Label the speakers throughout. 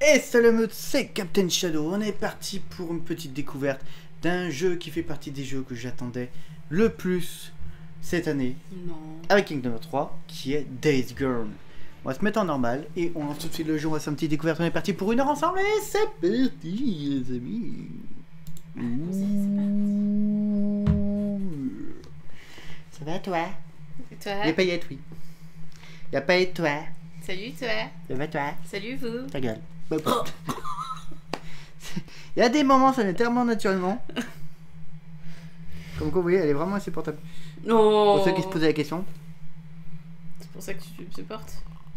Speaker 1: Et salut meute, c'est Captain Shadow. On est parti pour une petite découverte d'un jeu qui fait partie des jeux que j'attendais le plus cette année.
Speaker 2: Non.
Speaker 1: Avec Kingdom Hearts 3, qui est Days Gone. On va se mettre en normal et on lance tout de suite le jeu, on va faire une petite découverte. On est parti pour 1 heure ensemble et c'est parti les amis. Ça va toi?
Speaker 2: Et toi?
Speaker 1: Y'a paillettes, oui. Y'a pas et toi?
Speaker 2: Salut toi.
Speaker 1: Ça va toi?
Speaker 2: Salut vous.
Speaker 1: Ta gueule. Il y a des moments, ça vient tellement naturellement. Comme quoi, vous voyez, elle est vraiment insupportable.
Speaker 2: Non.
Speaker 1: Pour ceux qui se posaient la question.
Speaker 2: C'est pour ça que tu me supportes.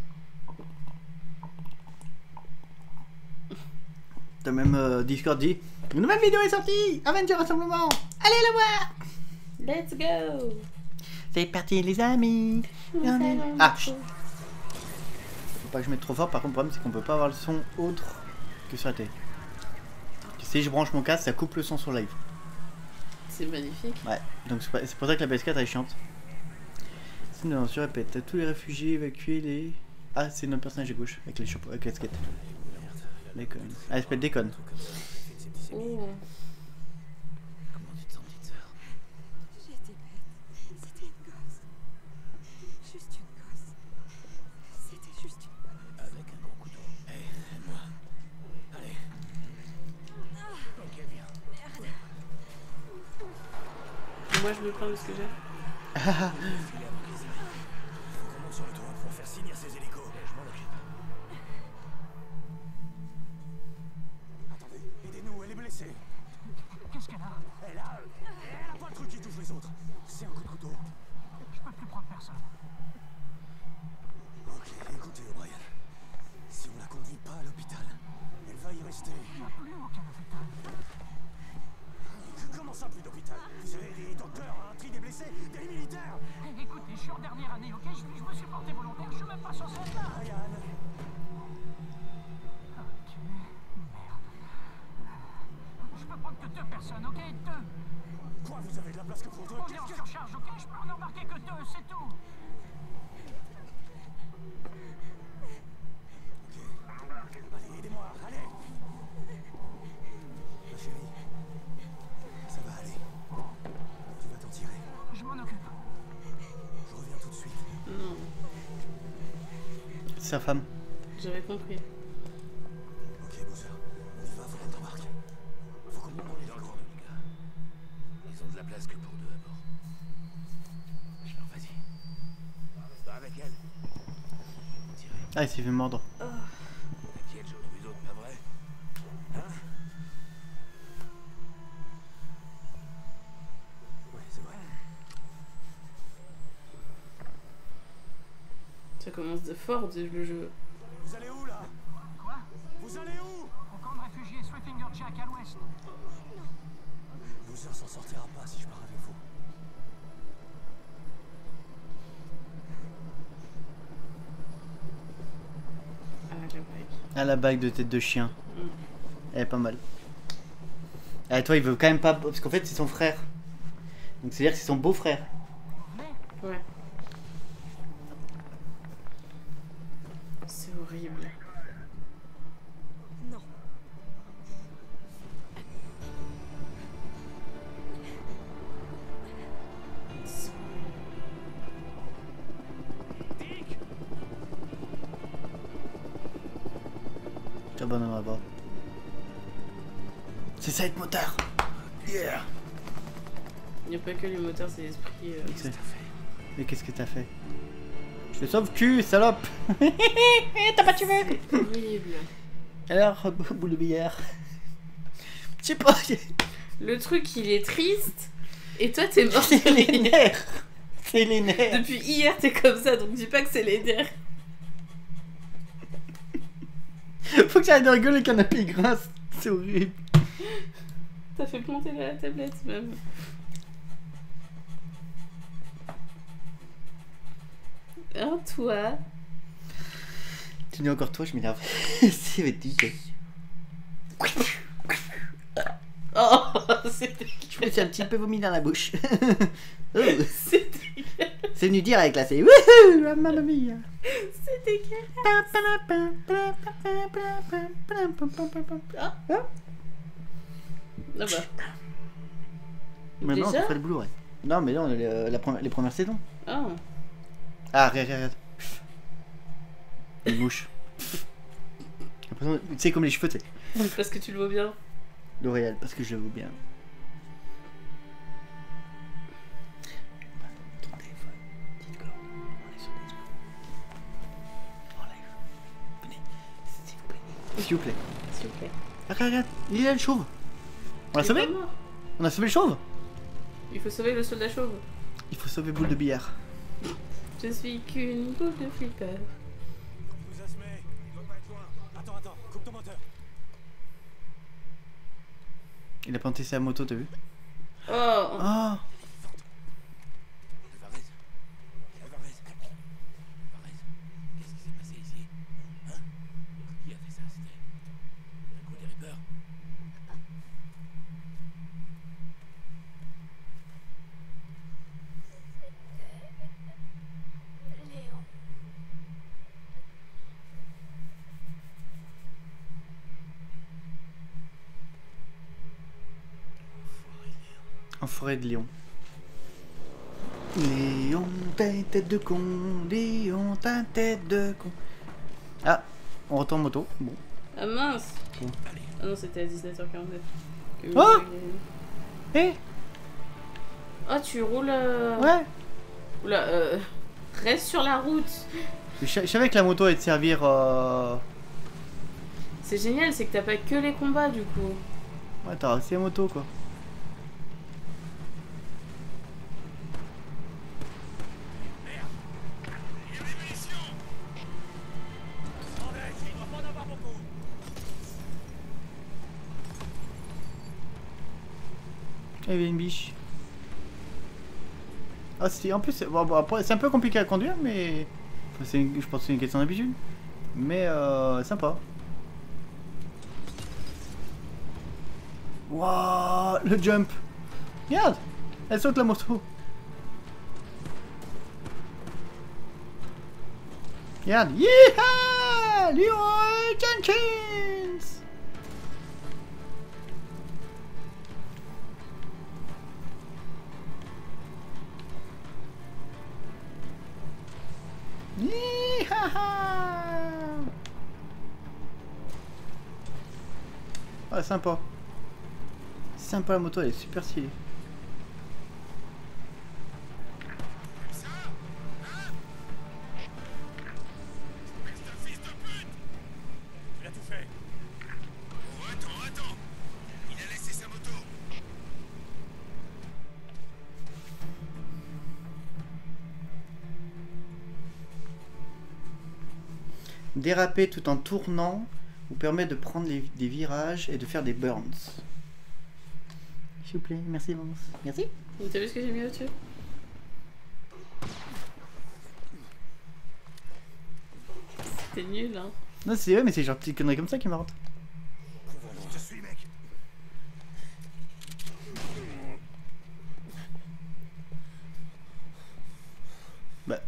Speaker 1: T'as même Discord dit une nouvelle vidéo est sortie. Avenger Rassemblement. Allez la voir.
Speaker 2: Let's go.
Speaker 1: C'est parti les amis. Ah, chut. Faut pas que je mette trop fort. Par contre, le problème c'est qu'on peut pas avoir le son autre que sur la télé. Si je branche mon casque, ça coupe le son sur live.
Speaker 2: C'est magnifique.
Speaker 1: Ouais, donc c'est pour ça que la PS4 elle est chiante. Sinon, je répète, t'as tous les réfugiés évacués, les... Ah, c'est notre personnage à gauche, avec les chapeaux, avec la casquette. Déconne. Ah, elle s'appelle Déconne.
Speaker 2: Oh.
Speaker 3: Comment tu te sens, petite sœur?
Speaker 4: J'étais bête. C'était une gosse. Juste une gosse. C'était juste une gosse.
Speaker 3: Avec un gros couteau. Hé, aide-moi. Allez. Ok, viens.
Speaker 2: Moi je me plains de ce que j'ai.
Speaker 3: Faut qu'on monte sur le toit pour faire signer ces hélicos. Je m'en occupe. Attendez, aidez-nous, elle est blessée. Qu'est-ce qu'elle a? Elle a pas le truc qui touche les autres. C'est un coup de couteau. Je peux plus prendre personne. Ok, écoutez, O'Brien. Si on la conduit pas à l'hôpital, elle va y rester. Il n'y a plus aucun hôpital. Comment ça, plus d'hôpital? Vous avez des docteurs, un tri des blessés, des militaires.
Speaker 5: Écoutez, je suis en dernière année, ok? Je me suis porté volontaire, je suis même pas censé être là.
Speaker 3: Ryan.
Speaker 5: Ok, merde. Je peux prendre que 2 personnes, ok? 2.
Speaker 3: Quoi, vous avez de la place que pour deux?
Speaker 5: On est en surcharge, ok? Je peux en embarquer que 2, c'est tout.
Speaker 3: Allez, aidez-moi, allez. Ma chérie, ça va aller. Tu vas t'en tirer.
Speaker 5: Je m'en occupe.
Speaker 3: Je reviens tout de suite.
Speaker 2: Non.
Speaker 1: C'est sa femme.
Speaker 2: J'avais compris.
Speaker 3: Ok, Bowser, on y va, faut qu'on t'embarque. Faut qu'on monte dans les dragons, les gars. Ils ont de la place que pour 2 à bord. Alors vas-y. Pas avec elle. Tirez.
Speaker 1: Ah, il s'est fait mordre.
Speaker 3: T'inquiète, j'en ai vu d'autres, pas vrai? Hein? Ouais, c'est vrai.
Speaker 2: Ça commence de fort le jeu.
Speaker 3: Vous allez où, là?
Speaker 5: Quoi?
Speaker 3: Vous allez où?
Speaker 5: Au camp de réfugiés Sweetfinger Jack à l'ouest.
Speaker 3: Bowser s'en sortira pas si je pars avec vous.
Speaker 2: Ah la bague.
Speaker 1: Ah, la bague de tête de chien.
Speaker 2: Mm.
Speaker 1: Elle est pas mal. Ah, toi, il veut quand même pas. Parce qu'en fait, c'est son frère. Donc, c'est-à-dire que c'est son beau-frère.
Speaker 2: Ouais. C'est horrible.
Speaker 4: Non.
Speaker 2: C'est horrible.
Speaker 1: Tu abandonneras pas. C'est ça être motard. Yeah.
Speaker 2: Il n'y a pas que les moteurs, c'est l'esprit.
Speaker 1: C'est- Mais qu'est-ce que t'as fait? Je te sauve cul, salope. T'as pas tué.
Speaker 2: C'est horrible.
Speaker 1: Alors, boule de billard. Je sais pas.
Speaker 2: Le truc, il est triste. Et toi, t'es mort.
Speaker 1: C'est les nerfs. C'est les nerfs.
Speaker 2: Depuis hier, t'es comme ça, donc dis pas que c'est les nerfs.
Speaker 1: Faut que j'arrête de rigoler, le canapé il grince. C'est horrible.
Speaker 2: T'as fait planter la tablette même. Hein, toi?
Speaker 1: Tu dis encore toi, je m'énerve. C'est vétique.
Speaker 2: Oh, c'est
Speaker 1: Je me suis un petit peu vomi dans la bouche. Oh.
Speaker 2: c'est dégueulasse.
Speaker 1: C'est venu direct là, c'est wouhou, la mamma mia.
Speaker 2: C'est dégueulasse.
Speaker 1: Ah.
Speaker 2: Ah bah.
Speaker 1: Maintenant on
Speaker 2: Déjà
Speaker 1: fait le boulot, ouais. Non mais là on a les premières saisons.
Speaker 2: Ah.
Speaker 1: Ah, regarde. Une mouche. Tu sais, comme les cheveux, tu sais.
Speaker 2: Parce que tu le vois bien.
Speaker 1: L'Oréal, parce que je le vois bien. Ton téléphone, dites-le. On est sur Discord. En live. Venez, s'il vous plaît. S'il vous plaît.
Speaker 2: S'il vous plaît.
Speaker 1: Ah, regarde, il est là le chauve. On l'a
Speaker 2: Il est
Speaker 1: sauvé?
Speaker 2: pas mort.
Speaker 1: On a sauvé le chauve?
Speaker 2: Il faut sauver le soldat chauve.
Speaker 1: Il faut sauver Boule de billard.
Speaker 2: Je suis qu'une boule de flipper.
Speaker 3: Vous assumez, il doit pas être loin. Attends, coupe ton moteur.
Speaker 1: Il a planté sa moto, t'as vu?
Speaker 2: Oh.
Speaker 1: Oh.
Speaker 3: Alvarez. Qu'est-ce qui s'est passé ici? Hein? Qui a fait ça? C'était un coup des Reapers?
Speaker 1: En forêt de Léon. Léon, t'as une tête de con. Léon, t'as une tête de con. Ah, on retourne en moto. Bon.
Speaker 2: Ah mince.
Speaker 1: Bon.
Speaker 2: Ah non, c'était à 19h49.
Speaker 1: Oh. Eh.
Speaker 2: Ah, tu roules.
Speaker 1: Ouais.
Speaker 2: Oula, reste sur la route.
Speaker 1: Je savais que la moto allait te servir.
Speaker 2: C'est génial, c'est que t'as pas que les combats du coup.
Speaker 1: Ouais, t'as aussi la moto quoi. Il y avait une biche. Ah, c'est en plus, bon, après, c'est un peu compliqué à conduire, mais enfin, je pense que c'est une question d'habitude. Mais sympa. Waouh, le jump. Regarde, elle saute la moto. Regarde, yeeha, Leroy Jenkins. Ah, sympa. Sympa la moto, elle est super stylée.
Speaker 3: Tu l'as tout fait. Oh, attends. Il a laissé sa moto.
Speaker 1: Déraper tout en tournant vous permet de prendre des virages et de faire des burns. S'il vous plaît, merci Vance. Merci.
Speaker 2: T'as vu ce que j'ai mis au-dessus? C'était nul, hein.
Speaker 1: Non, c'est vrai, mais c'est genre des conneries comme ça qui m'arrêtent.
Speaker 3: Je te suis, mec.
Speaker 1: Bah,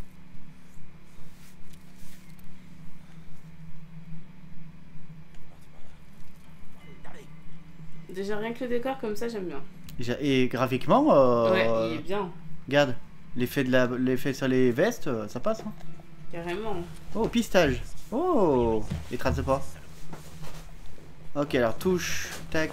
Speaker 2: Déjà rien que le décor comme ça, j'aime bien.
Speaker 1: et graphiquement,
Speaker 2: Ouais, il est bien.
Speaker 1: regarde, l'effet sur les vestes, ça passe. Hein.
Speaker 2: Carrément.
Speaker 1: Oh, pistage. Oh, les traces de pas. Ok, alors touche, tac.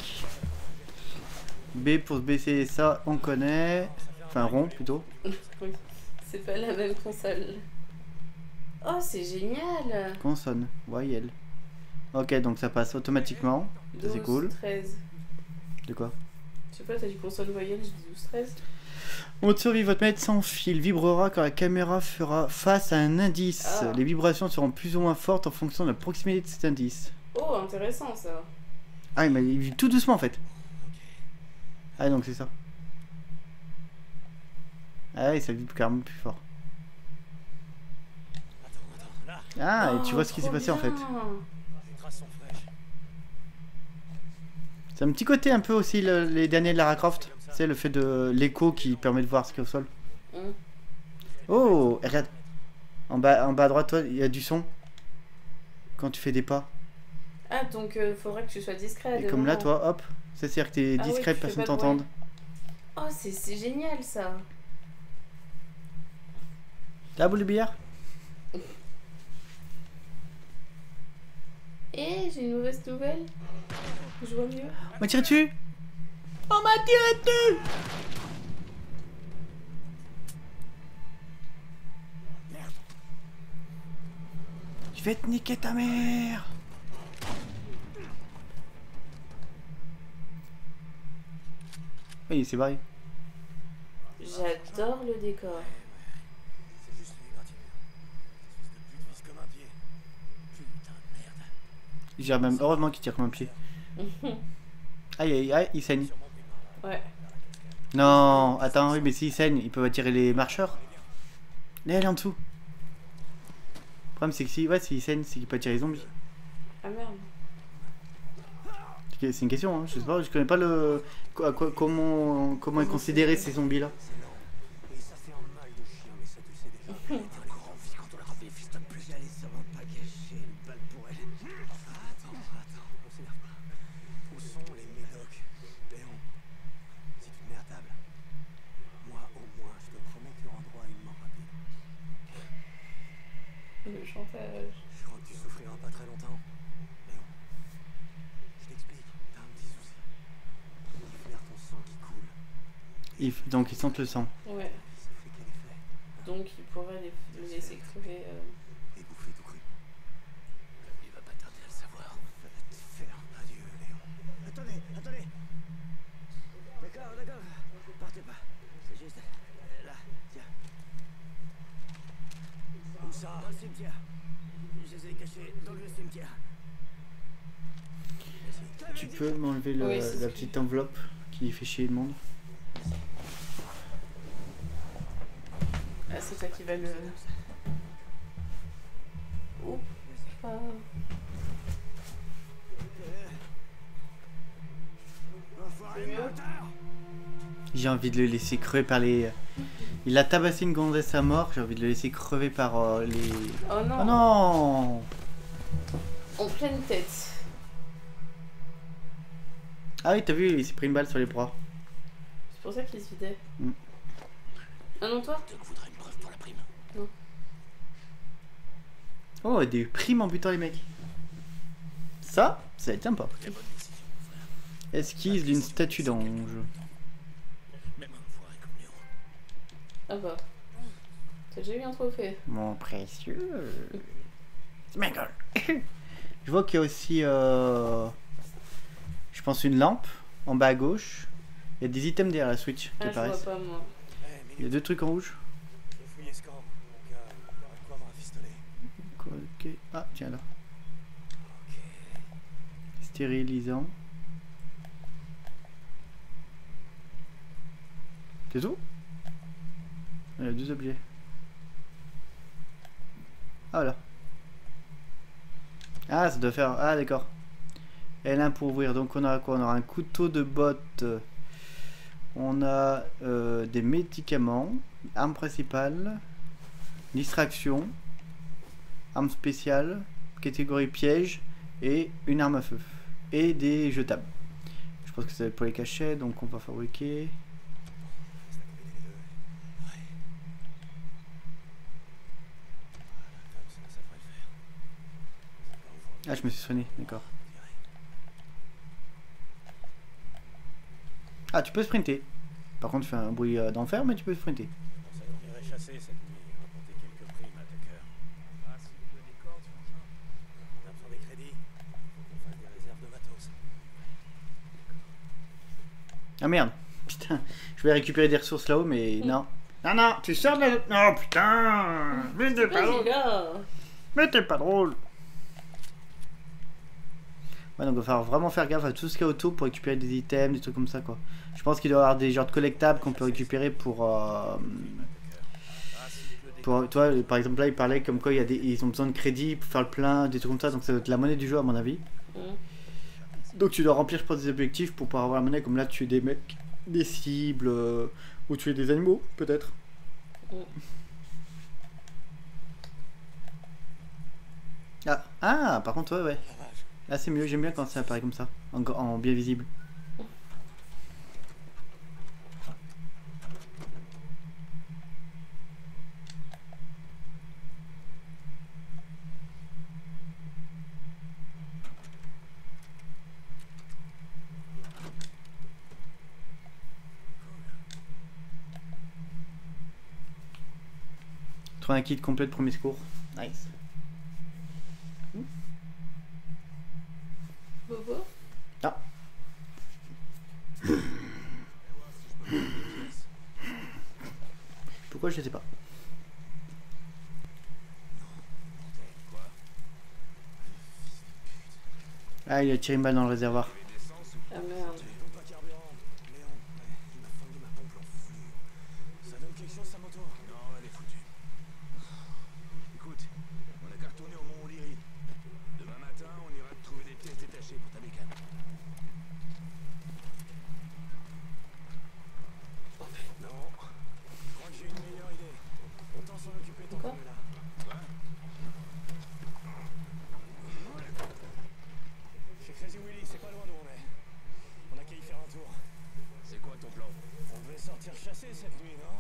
Speaker 1: B pour se baisser, ça on connaît. Enfin, rond plutôt.
Speaker 2: Oui, c'est pas la même console. Oh, c'est génial.
Speaker 1: Consonne, voyelle. Ok, donc ça passe automatiquement. Ça, c'est
Speaker 2: 12,
Speaker 1: cool.
Speaker 2: 13.
Speaker 1: De quoi?
Speaker 2: Je sais pas, t'as dit console voyelle, je dis 12, 13.
Speaker 1: Mode survie, votre manette sans fil vibrera quand la caméra fera face à un indice.
Speaker 2: Ah.
Speaker 1: Les vibrations seront plus ou moins fortes en fonction de la proximité de cet indice.
Speaker 2: Oh, intéressant ça.
Speaker 1: Ah, il vit tout doucement en fait. Ah, donc c'est ça. Ah, oui, ça vibre carrément plus fort. Ah, et tu
Speaker 2: Oh,
Speaker 1: vois ce qui s'est
Speaker 2: trop
Speaker 1: passé en fait.
Speaker 2: bien.
Speaker 3: Les traces sont fraîches.
Speaker 1: C'est un petit côté un peu aussi les derniers de Lara Croft. C'est le fait de l'écho qui permet de voir ce qu'il y a au sol.
Speaker 2: Hum.
Speaker 1: Oh, regarde. En bas à droite, toi, il y a du son. Quand tu fais des pas.
Speaker 2: Ah, donc faudrait que tu sois discret.
Speaker 1: Et comme là, toi, hop. Ça, c'est-à-dire que t'es
Speaker 2: Ah oui,
Speaker 1: discret,
Speaker 2: tu fais
Speaker 1: personne
Speaker 2: pas de
Speaker 1: t'entende.
Speaker 2: Oh, c'est génial ça.
Speaker 1: La boule de billard.
Speaker 2: Eh, j'ai une mauvaise nouvelle. Je vois mieux.
Speaker 1: On m'a tiré dessus. On m'a tiré dessus. Je vais te niquer ta mère. Oui, c'est barré.
Speaker 2: J'adore le décor.
Speaker 3: C'est juste les égratignures. Cette espèce de pute vise comme un pied. Putain de merde.
Speaker 1: Il gère même, heureusement qu'il tire comme un pied. Aïe aïe aïe, il saigne.
Speaker 2: Ouais.
Speaker 1: Non, attends, oui, mais s'il saigne, ils peuvent attirer les marcheurs. Là, elle est en dessous. Le problème, c'est que si, ouais, s'il saigne, c'est qu'il peut attirer les zombies.
Speaker 2: Ah merde.
Speaker 1: C'est une question, hein. Je sais pas, je connais pas le. Comment est considéré ces zombies là.
Speaker 3: Et ça fait un mal de chien, mais ça tu sais déjà. Elle était encore en vie quand on l'a rappelé, fils de pute. J'allais sûrement pas gâcher une balle pour elle. Attends, on s'énerve pas. Où sont les médocs? Léon, si tu te mets à table, moi au moins, je te promets que tu auras droit à une mort rapide.
Speaker 2: Le chantage.
Speaker 3: Je crois que tu souffriras pas très longtemps. Léon, je t'explique, t'as un petit souci. Il flaire ton sang qui coule.
Speaker 1: Donc ils sentent le sang.
Speaker 2: Ouais.
Speaker 3: Ça fait quel effet?
Speaker 2: Donc il pourrait les laisser crever.
Speaker 3: Et bouffer tout cru. Il va pas tarder à le savoir. Va te faire. Adieu, Léon. Attendez. D'accord. Partez pas. C'est juste... là, tiens. Où ça? Dans le cimetière. Je les ai cachés dans le cimetière.
Speaker 1: Tu peux m'enlever
Speaker 2: Oui, c'est
Speaker 1: la
Speaker 2: ce
Speaker 1: petite enveloppe qui fait chier le monde?
Speaker 2: Ah, c'est toi qui va le. Oups. Ah. C'est mieux.
Speaker 1: J'ai envie de le laisser crever par les. Il a tabassé une gonzesse à mort, j'ai envie de le laisser crever par les.
Speaker 2: Oh non.
Speaker 1: Oh non!
Speaker 2: En pleine tête.
Speaker 1: Ah oui, t'as vu, il s'est pris une balle sur les bras.
Speaker 2: C'est pour ça qu'il se vidait.
Speaker 1: Mm.
Speaker 2: Ah non, toi?
Speaker 3: Doc voudra une preuve pour la prime.
Speaker 1: Oh, des primes en butant les mecs. Ça va être sympa.
Speaker 3: La bonne décision, mon frère.
Speaker 1: Esquisse d'une statue d'ange.
Speaker 3: Même un enfoiré comme Léon.
Speaker 2: Ah bah. T'as déjà eu un trophée.
Speaker 1: Mon précieux. C'est ma gueule. Je vois qu'il y a aussi, je pense, une lampe en bas à gauche. Il y a des items derrière la Switch qui
Speaker 2: Ah, je vois
Speaker 1: apparaissent.
Speaker 2: pas moi.
Speaker 1: Il y a deux trucs en rouge.
Speaker 3: J'ai fouillé ce camp. Au cas où il y aurait de quoi me rafistoler.
Speaker 1: Quoi, ok. Ah, tiens là.
Speaker 3: Ok.
Speaker 1: Stérilisant. C'est tout? Il y a deux objets. Ah voilà. Ah, ça doit faire... Ah d'accord. Et là pour ouvrir. Donc on aura quoi? On aura un couteau de botte. On a des médicaments. Arme principale. Distraction. Arme spéciale. Catégorie piège. Et une arme à feu. Et des jetables. Je pense que ça va être pour les cachets. Donc on va fabriquer...
Speaker 3: Ça devrait le faire.
Speaker 1: Ah, je me suis soigné, d'accord. Ah, tu peux sprinter. Par contre, tu fais un bruit d'enfer, mais tu peux sprinter.
Speaker 3: Ça devrait chasser cette nuit et rapporter quelques primes à Tucker. Ah, si vous voulez des cordes, on a besoin des crédits. Faut qu'on fasse des réserves de matos.
Speaker 1: Ah merde. Putain, je vais récupérer des ressources là-haut, mais non. Non, non, tu sors de la... Non, putain. Mais t'es pas drôle.
Speaker 2: Vas-y là.
Speaker 1: Mais t'es pas drôle. Ouais, donc il va falloir vraiment faire gaffe à tout ce qu'il y a autour pour récupérer des items, des trucs comme ça, quoi. Je pense qu'il doit y avoir des genres de collectables qu'on peut récupérer pour... toi, par exemple, là, il parlait comme quoi ils ont besoin de crédit pour faire le plein, des trucs comme ça, donc ça doit être la monnaie du jeu, à mon avis. Donc tu dois remplir, je pense, des objectifs pour pouvoir avoir la monnaie, comme là, tuer des mecs, des cibles, ou tuer des animaux, peut-être. Ah, par contre, ouais. Là, c'est mieux. J'aime bien quand ça apparaît comme ça, en bien visible. Trouver un kit complet de premier secours. Nice.
Speaker 2: Bobo?
Speaker 1: Ah. Pourquoi je sais pas. Ah, il a tiré une balle dans le réservoir.
Speaker 2: Ah merde.
Speaker 3: Pas carburant. Léon, il m'a fendu ma pompe en flux. Ça donne quelque chose sa moto? Non, elle est foutue. Écoute, on a qu'à retourner au Mont O'Leary. Demain matin, on ira te trouver des pièces détachées pour ta bécane. Non, je crois que j'ai une meilleure idée. Autant s'en occuper tant qu'on est là. Chez Crazy Willy, c'est pas loin d'où on est. On a qu'à y faire un tour. C'est quoi ton plan? On devait sortir chasser cette nuit, non?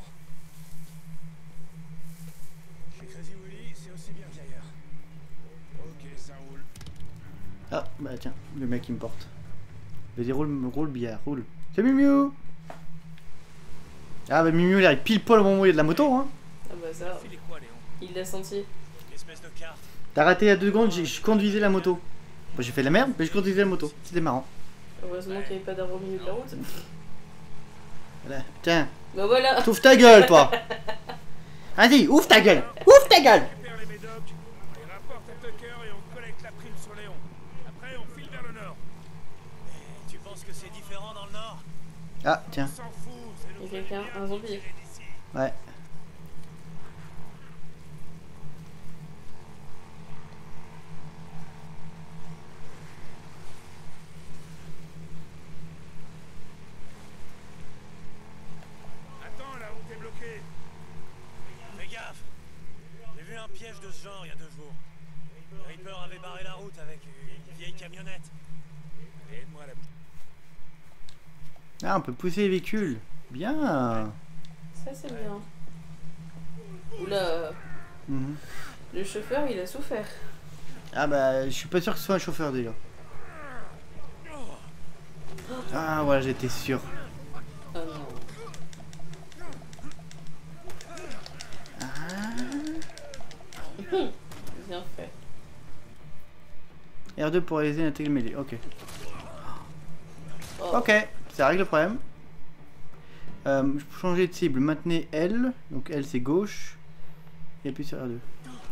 Speaker 3: Chez Crazy Willy, c'est aussi bien qu'ailleurs. Ok, ça roule.
Speaker 1: Ah, bah tiens, le mec il me porte. Vas-y, roule bien, roule. C'est Miu. Ah bah Miu il arrive pile poil au moment où il y a de la moto, hein.
Speaker 2: Ah bah ça,
Speaker 3: Filez quoi, Léon?
Speaker 2: il l'a senti.
Speaker 3: Une espèce de carte.
Speaker 1: T'as raté il y a 2 secondes, je conduisais la moto. Bon, j'ai fait de la merde, mais je conduisais la moto. C'était marrant.
Speaker 2: Heureusement qu'il n'y avait pas d'arbre au milieu de la route.
Speaker 1: Voilà, tiens,
Speaker 2: Bah voilà.
Speaker 1: t'ouvres ta gueule, toi. Vas-y, ouvre ta gueule. Ouvre ta gueule.
Speaker 3: On récupère les médocs, on les rapporte à Tucker et on collecte la prime sur Léon. Après, on file vers le nord. Mais tu penses que c'est différent dans le nord?
Speaker 1: Ah, tiens,
Speaker 3: On s'en fout, c'est
Speaker 2: Il y a
Speaker 3: nous
Speaker 2: quelqu'un, un zombie.
Speaker 3: tirer d'ici.
Speaker 1: ouais.
Speaker 3: Attends, la route est bloquée. Fais gaffe. J'ai vu un piège de ce genre il y a 2 jours. Les Reapers avaient barré la route avec une vieille camionnette. Allez, aide-moi à la bouche.
Speaker 1: Ah, on peut pousser les véhicules. Bien.
Speaker 2: Ça c'est bien. Oula,
Speaker 1: Mhm.
Speaker 2: le chauffeur il a souffert.
Speaker 1: Ah bah, je suis pas sûr que ce soit un chauffeur déjà. Ah voilà, j'étais sûr.
Speaker 2: Oh non. Bien fait.
Speaker 1: R2 pour réaliser une attaque mêlée, ok.
Speaker 2: Oh.
Speaker 1: Ok, ça règle le problème. Changer de cible, maintenez L. Donc L c'est gauche. Et appuie sur R2.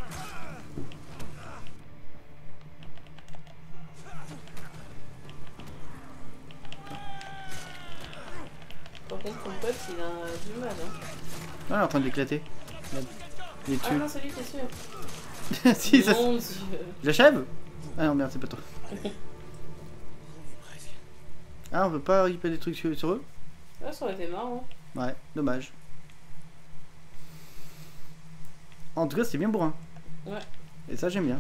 Speaker 2: Par contre ton pote il a du mal hein.
Speaker 1: Ah, il est en train d'éclater. Il est
Speaker 2: Ah
Speaker 1: dessus.
Speaker 2: non celui qui est sûr.
Speaker 1: Si, ça...
Speaker 2: Mon dieu.
Speaker 1: J'achève. Ah non, merde, c'est pas toi.
Speaker 3: On est presque.
Speaker 1: Ah, on veut pas récupérer des trucs sur eux?
Speaker 2: Ah ça aurait été marrant.
Speaker 1: Ouais, dommage. En tout cas, c'est bien bourrin.
Speaker 2: Ouais.
Speaker 1: Et ça, j'aime bien.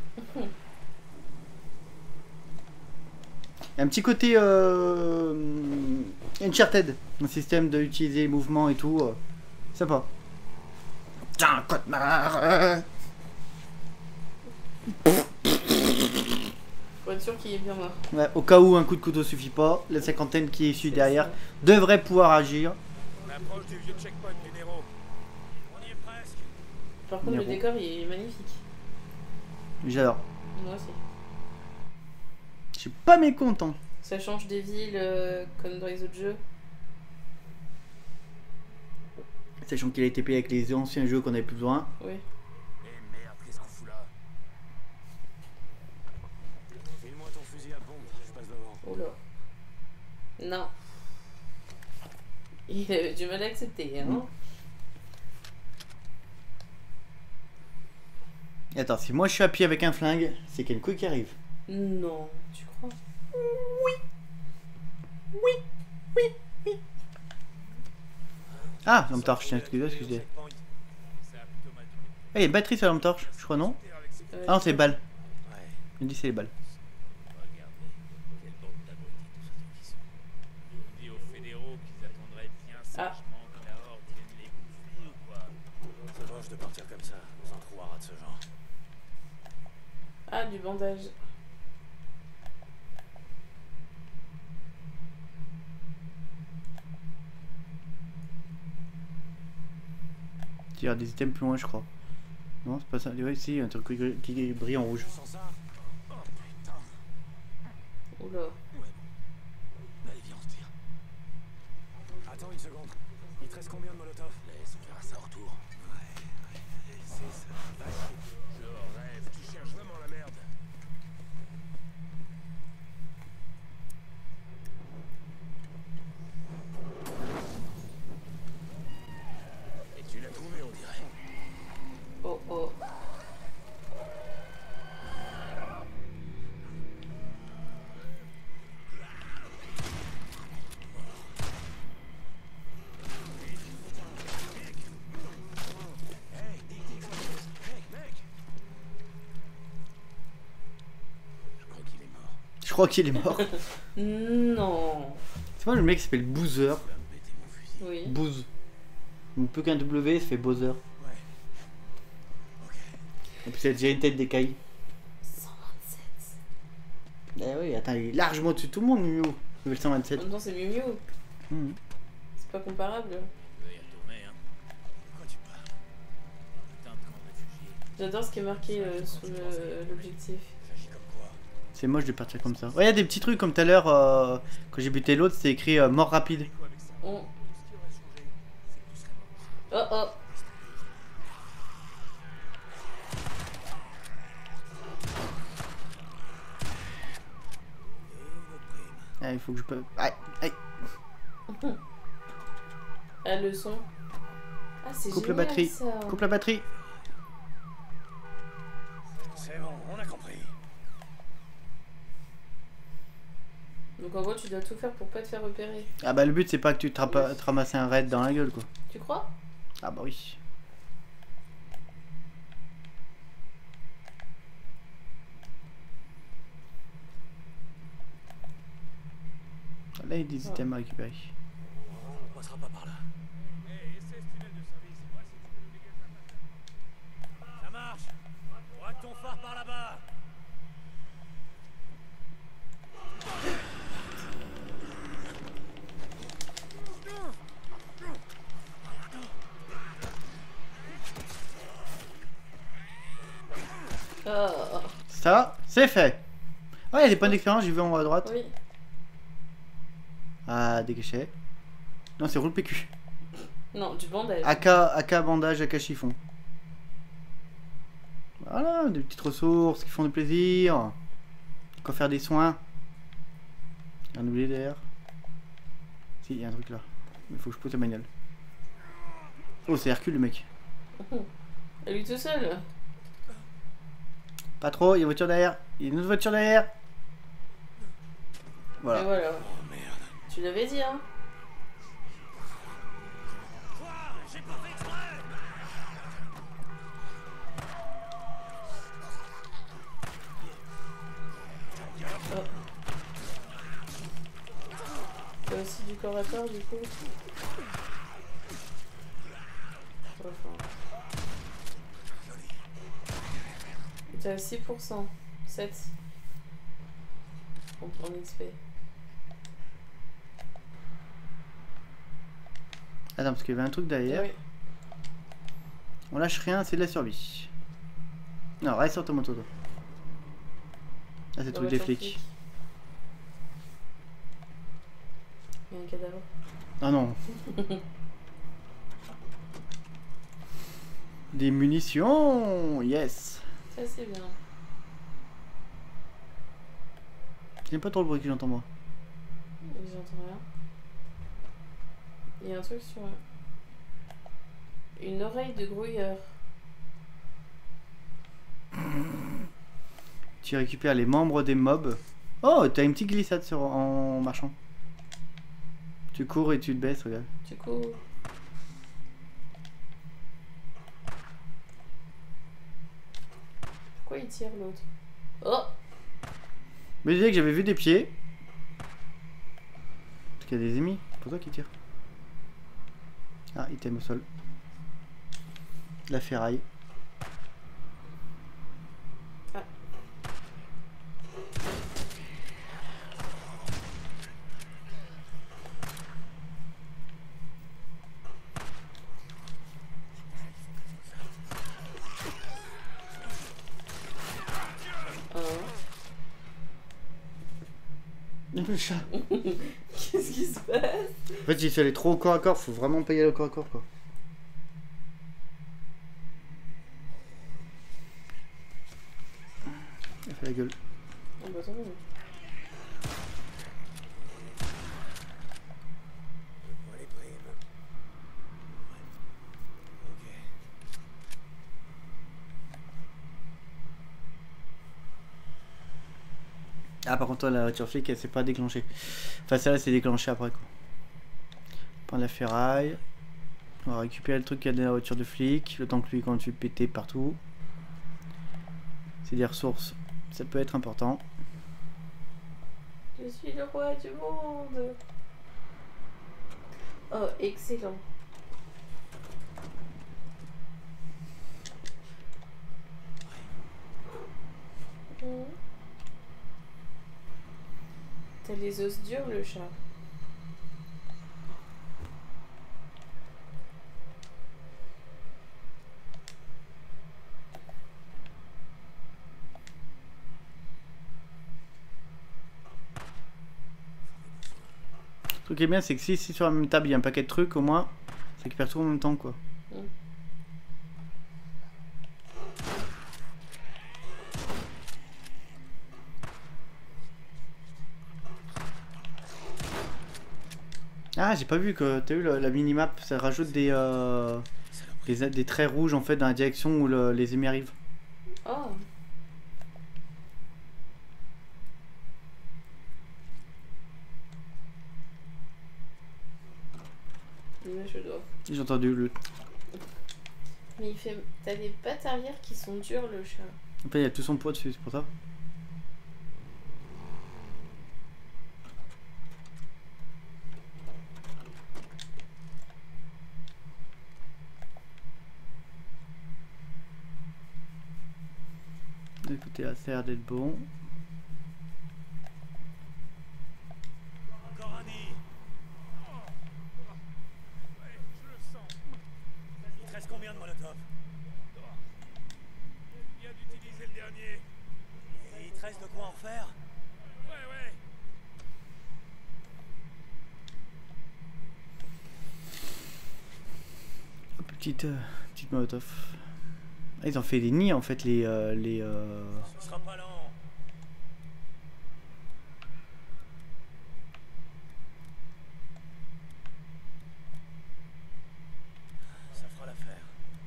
Speaker 1: Il y a un petit côté Uncharted, un système d'utiliser les mouvements et tout. Sympa. Tiens, cauchemar.
Speaker 2: Faut être sûr qu'il est bien mort.
Speaker 1: Ouais, au cas où un coup de couteau suffit pas, la cinquantaine qui est issue derrière devrait pouvoir agir.
Speaker 3: On approche du vieux checkpoint du Nero. On y est presque.
Speaker 2: Par contre
Speaker 1: Nero.
Speaker 2: le décor il est magnifique.
Speaker 1: J'adore.
Speaker 2: Moi aussi.
Speaker 1: Je suis pas mécontent.
Speaker 2: Ça change des villes comme dans les autres jeux.
Speaker 1: Sachant qu'il a été payé avec les anciens jeux qu'on avait plus besoin.
Speaker 2: Oui.
Speaker 3: Eh merde, qu'est-ce qu'on fout là? File-moi ton fusil à pompe, je passe devant.
Speaker 2: Oula. Non. Il avait du mal à accepter, hein.
Speaker 1: Et attends, si moi je suis à pied avec un flingue, c'est qu'il y a une couille qui arrive.
Speaker 2: Non, tu crois?
Speaker 1: Ah, lampe torche, tiens, excusez-moi.
Speaker 3: Ça a plutôt mal tourné.
Speaker 1: Ah, il y a une batterie sur la lampe torche, je crois, non? Ah non, c'est les balles. Il dit c'est les balles.
Speaker 3: Regardez, quelle bande d'abrutis tous ceux qui sont. On dit aux fédéraux qu'ils attendraient bien sagement que la horde vienne les bouffer ou quoi. C'est moche de partir comme ça, sans trop un rat de ce genre.
Speaker 2: Ah, du bandage.
Speaker 1: Il y a des items plus loin, je crois. Non, c'est pas ça. Ouais, si, un truc qui brille en rouge.
Speaker 3: Sans ça. Oh putain.
Speaker 2: Oula.
Speaker 3: Allez, viens, on se tire. Attends une seconde. Il te reste combien de molotov? Laisse, on verra ça au retour. Ouais, c'est ça. Vas-y. Je rêve, tu cherches vraiment la merde. Et tu l'as trouvé, on dirait.
Speaker 2: Oh oh.
Speaker 3: Je crois qu'il est mort.
Speaker 1: Je crois qu'il est mort.
Speaker 2: Non.
Speaker 1: C'est moi le mec qui s'appelle Boozer.
Speaker 3: Tu vas me péter mon fusil.
Speaker 2: Oui.
Speaker 1: Booze. Donc plus qu'un W, ça fait Bowser.
Speaker 3: Ouais. Ok.
Speaker 1: Et puis c'est déjà une tête d'écaille.
Speaker 2: 127.
Speaker 1: Eh oui, attends, il est largement au-dessus de tout le monde, Miu. Level
Speaker 2: En
Speaker 1: 127.
Speaker 2: même temps, c'est Miu Miu.
Speaker 1: Mhm.
Speaker 2: C'est pas comparable.
Speaker 3: Tu vas y retourner, hein. De quoi tu parles? Putain de camp de réfugiés.
Speaker 2: J'adore ce qui est marqué sous l'objectif.
Speaker 3: J'agis comme quoi?
Speaker 1: C'est moche de partir comme ça. Ouais, il y a des petits trucs comme tout à l'heure, quand j'ai buté l'autre, c'était écrit mort rapide.
Speaker 2: On... Oh oh.
Speaker 1: Ah, il faut que je peux. Aïe, aïe.
Speaker 2: Ah, le son. Ah, c'est
Speaker 1: Coupe
Speaker 2: génial,
Speaker 1: la batterie.
Speaker 2: ça.
Speaker 1: Coupe la batterie.
Speaker 3: C'est bon, on a compris.
Speaker 2: Donc en gros, tu dois tout faire pour pas te faire repérer.
Speaker 1: Ah bah le but c'est pas que tu te ramasses un raid dans la gueule quoi.
Speaker 2: Tu crois?
Speaker 1: Ah bah oui. Là il y a des items à récupérer.
Speaker 3: On passera pas par là. Hey, essaie ce tunnel de service. Moi, si tu peux nous dégager la Ça marche. Braque ton phare par là-bas.
Speaker 2: Oh.
Speaker 1: Ça, c'est fait. Ah il y a des points d'expérience, j'y vais en haut à droite.
Speaker 2: Oui.
Speaker 1: Ah dégager. Non c'est roule PQ.
Speaker 2: Non, du bandage.
Speaker 1: AK bandage, AK chiffon. Voilà, des petites ressources qui font du plaisir. Quoi faire des soins. Un oublié d'ailleurs. Si, il y a un truc là. Il faut que je pose la bagnole. Oh, c'est Hercule le mec.
Speaker 2: Et lui tout seul.
Speaker 1: Pas trop, il y a une voiture derrière. Il y a une autre voiture derrière.
Speaker 2: Et
Speaker 1: Voilà.
Speaker 2: voilà.
Speaker 3: Oh merde.
Speaker 2: Tu l'avais dit, hein.
Speaker 3: Quoi? J'ai pas fait exprès.
Speaker 2: Oh. T'as aussi du corps à corps, du coup. Enfin. T'as 6%. 7. On prend l'XP.
Speaker 1: Attends, parce qu'il y avait un truc derrière.
Speaker 2: Oui.
Speaker 1: On lâche rien, c'est de la survie. Non, reste sur ta moto toi. Ah, c'est le
Speaker 2: La
Speaker 1: truc des
Speaker 2: voiture
Speaker 1: flics.
Speaker 2: flic. Il y a un cadavre.
Speaker 1: Ah non. Des munitions. Yes.
Speaker 2: Ça, c'est bien.
Speaker 1: J'aime pas trop le bruit que j'entends moi.
Speaker 2: J'entends rien. Il y a un truc sur une oreille de grouilleur.
Speaker 1: Tu récupères les membres des mobs. Oh, t'as une petite glissade en marchant. Tu cours et tu te baisses, regarde.
Speaker 2: Du coup. Pourquoi il tire l'autre? Oh!
Speaker 1: Mais je disais que j'avais vu des pieds. Parce qu'il y a des ennemis. C'est pour toi qui tire. Ah, item au sol. La ferraille.
Speaker 2: Ah.
Speaker 1: Le chat.
Speaker 2: Qu'est-ce qui se passe?
Speaker 1: En fait, j'y suis allé trop au corps à corps. Faut vraiment pas y aller au corps à corps, quoi. Il a fait la gueule.
Speaker 2: Ah bah tant mieux.
Speaker 3: Moi, les primes. Ok.
Speaker 1: Ah, par contre, toi, la voiture flic, elle s'est pas déclenchée. Enfin, celle-là, c'est déclenché après, quoi. Prendre la ferraille. On va récupérer le truc qu'il y a dans la voiture de flic. Le temps que lui, quand tu péter partout. C'est des ressources. Ça peut être important.
Speaker 2: Je suis le roi du monde. Oh, excellent. T'as les os durs, le chat.
Speaker 1: Le truc qui est bien, c'est que si sur la même table il y a un paquet de trucs, au moins, ça récupère tout en même temps, quoi. Ah, j'ai pas vu que t'as eu la minimap, ça rajoute des traits rouges en fait dans la direction où les ennemis arrivent.
Speaker 2: Oh. Mais je dois.
Speaker 1: J'ai entendu le.
Speaker 2: Mais il fait. T'as les pattes arrière qui sont dures, le chat.
Speaker 1: Après, il y a tout son poids dessus, c'est pour ça. Écoutez, là, ça a l'air d'être bon.
Speaker 3: Encore un nid. Ouais, je le sens. Il te reste combien de molotov? Je viens d'utiliser le dernier. Et il te reste de quoi en faire? Ouais.
Speaker 1: Petite molotov. Ah, ils ont fait des nids en fait, les.
Speaker 3: Ce sera pas lent. Ça fera l'affaire.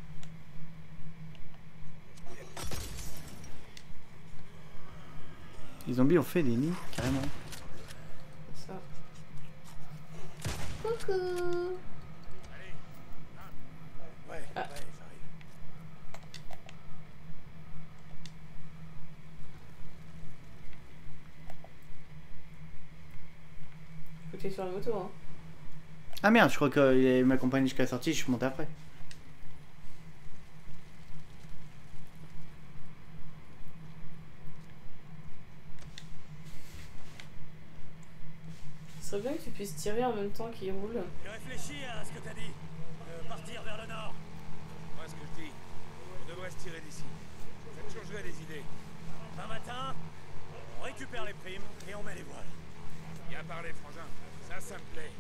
Speaker 1: Les zombies ont fait des nids, carrément.
Speaker 2: Ça. Coucou.
Speaker 3: Allez. Ouais,
Speaker 2: Ah.
Speaker 3: j'arrive.
Speaker 2: Faut que t'es sur la moto, hein.
Speaker 1: Ah merde, je crois qu'il m'accompagne jusqu'à la sortie, je suis monté après.
Speaker 2: Ce serait bien que tu puisses tirer en même temps qu'il roule.
Speaker 3: J'ai réfléchi à ce que t'as dit. Partir vers le nord.
Speaker 6: Moi, ce que je dis, on devrait se tirer d'ici. Ça te changerait des idées.
Speaker 3: Demain matin, on récupère les primes et on met les voiles.
Speaker 6: Bien parlé, frangin. Ça me plaît.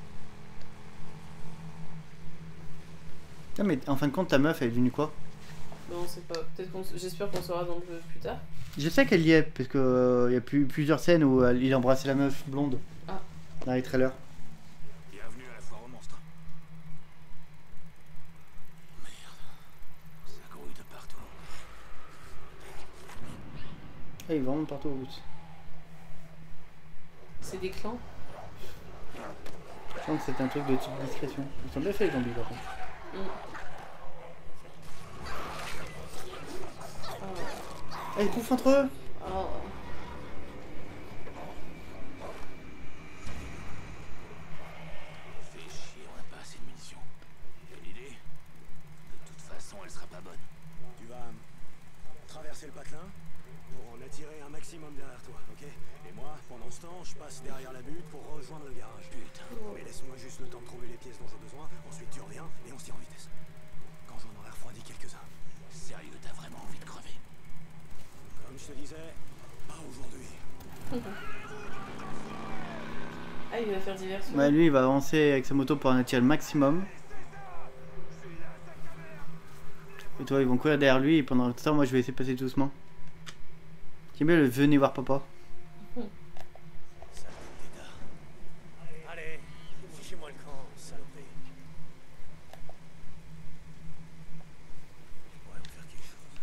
Speaker 1: Non mais en fin de compte, ta meuf, elle est devenue quoi?
Speaker 2: Non, c'est pas. Peut-être qu'on. J'espère qu'on saura dans le jeu plus tard.
Speaker 1: Je sais qu'elle y est, parce que il y a plusieurs scènes où il embrassait la meuf blonde.
Speaker 2: Ah.
Speaker 1: Dans les trailers.
Speaker 3: Bienvenue à la foire aux monstres. Merde. Ça grouille de partout.
Speaker 1: Ah, il est vraiment partout au bout.
Speaker 2: C'est des clans.
Speaker 1: Je pense que c'est un truc de type discrétion. Ils sont bien faits les zombies par contre.
Speaker 2: Oh.
Speaker 1: Ah, ils bouffent entre eux.
Speaker 2: Oh.
Speaker 3: maximum derrière toi, ok? Et moi, pendant ce temps, je passe derrière la butte pour rejoindre le garage. Putain. Mais laisse-moi juste le temps de trouver les pièces dont j'ai besoin, ensuite tu reviens et on se tire en vitesse. Quand j'en aurai refroidi quelques-uns.
Speaker 7: Sérieux, t'as vraiment envie de crever?
Speaker 3: Comme je te disais, pas aujourd'hui.
Speaker 2: Ah, il va faire diversion.
Speaker 1: Ouais, lui il va avancer avec sa moto pour en attirer le maximum. Et toi ils vont courir derrière lui et pendant ce temps moi je vais essayer de passer doucement. J'aime bien le venez voir papa.
Speaker 3: Sale pétard. Allez, fichez-moi le camp, saloperie. Je pourrais en faire quelque chose.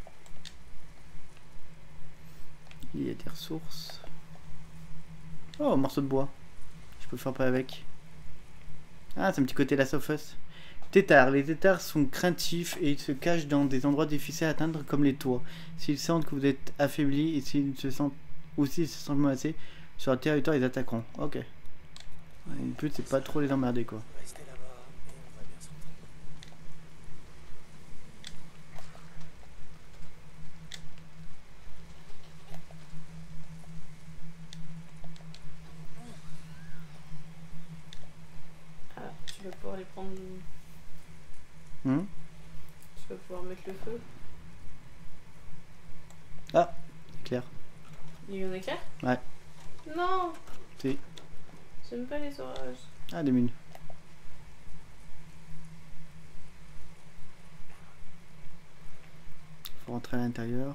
Speaker 1: Il y a des ressources. Oh, un morceau de bois. Je peux faire pas avec. Ah, c'est un petit côté Last of Us. Têtards. Les têtards sont craintifs et ils se cachent dans des endroits difficiles à atteindre comme les toits. S'ils sentent que vous êtes affaibli et s'ils se sentent menacés sur le territoire, ils attaqueront. Ok. Le but c'est pas trop les emmerder quoi.
Speaker 3: Restez là-bas et on va bien s'entendre.
Speaker 2: Ah, tu vas pouvoir les prendre.
Speaker 1: Hmm.
Speaker 2: Tu vas pouvoir mettre le feu.
Speaker 1: Ah, clair.
Speaker 2: Il y en a qu'un?
Speaker 1: Ouais.
Speaker 2: Non!
Speaker 1: Si.
Speaker 2: J'aime pas les orages.
Speaker 1: Ah, des mines. Faut rentrer à l'intérieur.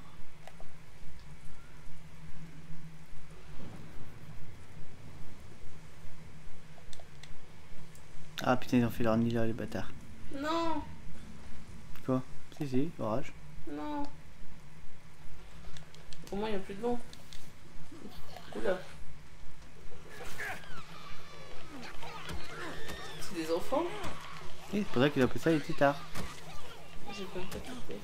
Speaker 1: Ah putain, ils ont fait leur nid là, les bâtards.
Speaker 2: Non!
Speaker 1: Quoi? Si, orage.
Speaker 2: Non! Au moins, il n'y a plus de vent. Oula. C'est des enfants?
Speaker 1: Et c'est pour ça qu'ils appellent ça les têtards.
Speaker 2: J'ai pas capté.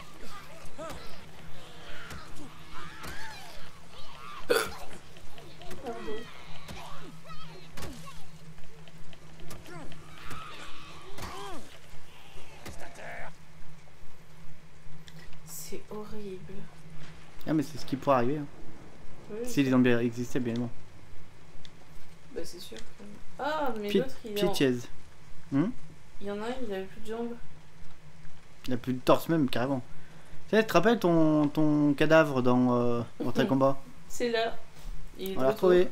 Speaker 2: Pardon. C'est horrible.
Speaker 1: Ah mais c'est ce qui pourrait arriver. Hein.
Speaker 2: Oui,
Speaker 1: Si les zombies existaient bien évidemment.
Speaker 2: bah c'est sûr que... Ah, mais
Speaker 1: Pi-
Speaker 2: l'autre, il est en...
Speaker 1: Pitchez.
Speaker 2: Il y en a un, il avait plus de jambes.
Speaker 1: Il a plus de torse même carrément. Tu sais, tu te rappelles ton cadavre dans Mortal Kombat?
Speaker 2: C'est là. Il est
Speaker 1: On
Speaker 2: de
Speaker 1: l'a
Speaker 2: retour.
Speaker 1: retrouvé.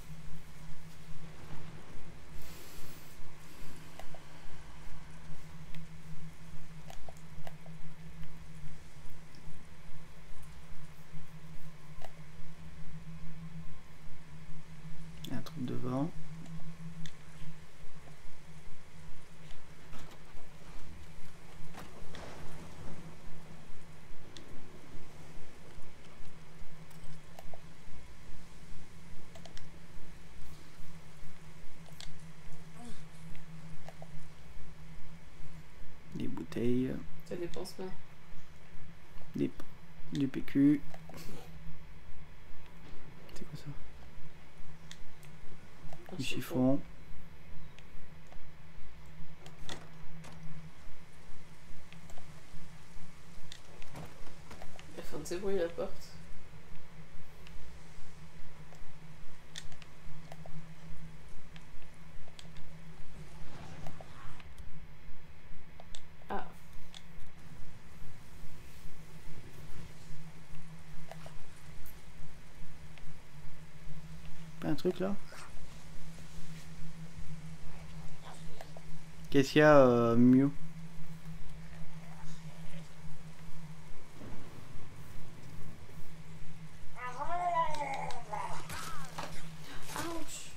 Speaker 1: Il y a un truc devant. Des bouteilles,
Speaker 2: Ça dépense moins.
Speaker 1: du PQ. C'est quoi ça?
Speaker 2: Un
Speaker 1: Du chiffon.
Speaker 2: Il a fait un de ses bruits à la porte. Ah.
Speaker 1: Pas un truc là? Qu'est-ce qu'il y a mieux?
Speaker 2: Ouch.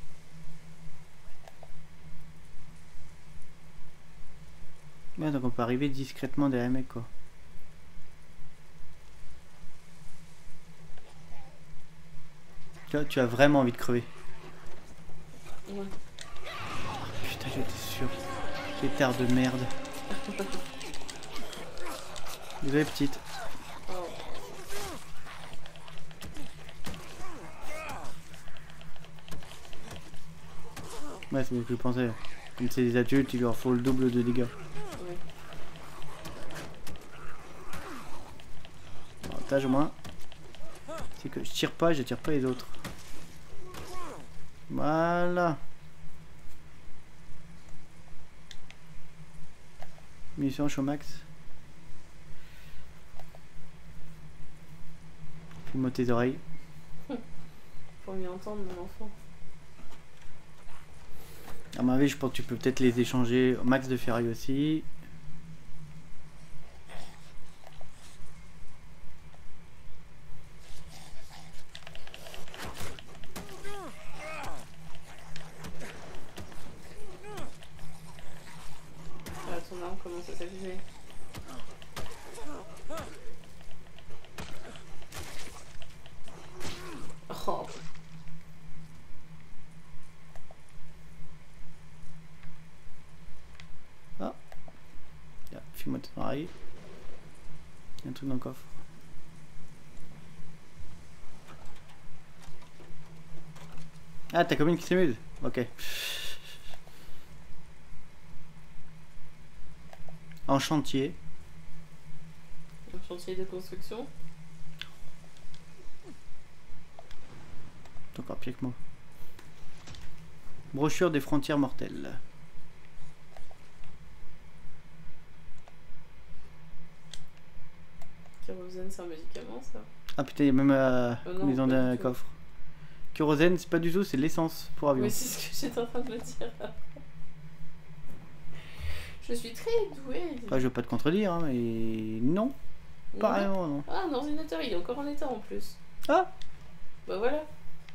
Speaker 1: Ouais, donc on peut arriver discrètement derrière les mecs quoi. Tu as vraiment envie de crever.
Speaker 2: Ouais.
Speaker 1: Putain, j'étais sûr. Pétard de merde. Désolé petite.
Speaker 2: Oh.
Speaker 1: Ouais, c'est ce que je pensais. Comme c'est des adultes, il leur faut le double de dégâts.
Speaker 2: Ouais.
Speaker 1: Avantage au moins. C'est que je tire pas les autres. Voilà. Munitions au max. Fais-moi tes oreilles.
Speaker 2: Faut mieux entendre mon enfant.
Speaker 1: À mon avis, je pense que tu peux peut-être les échanger au max de ferraille aussi.
Speaker 2: Ah, ton arme commence à s'abuser. Oh.
Speaker 1: Fume-moi ton oreille. Il y a un truc dans le coffre. Ah, ta commune qui s'émule. Ok. En chantier.
Speaker 2: Un chantier de construction.
Speaker 1: C'est encore pire que moi. Brochure des frontières mortelles.
Speaker 2: Kérosène, c'est un médicament, ça?
Speaker 1: Ah putain, il y a même
Speaker 2: non,
Speaker 1: combinaison
Speaker 2: pas
Speaker 1: d'un
Speaker 2: du tout.
Speaker 1: coffre. Kérosène, c'est pas du tout, c'est de l'essence pour avion.
Speaker 2: Oui, c'est ce que j'étais en train de me dire. Je suis très douée.
Speaker 1: Enfin, je veux pas te contredire, hein, mais non, pas
Speaker 2: Non.
Speaker 1: vraiment, non.
Speaker 2: Ah, un ordinateur, il est encore en état en plus.
Speaker 1: Ah,
Speaker 2: Bah voilà.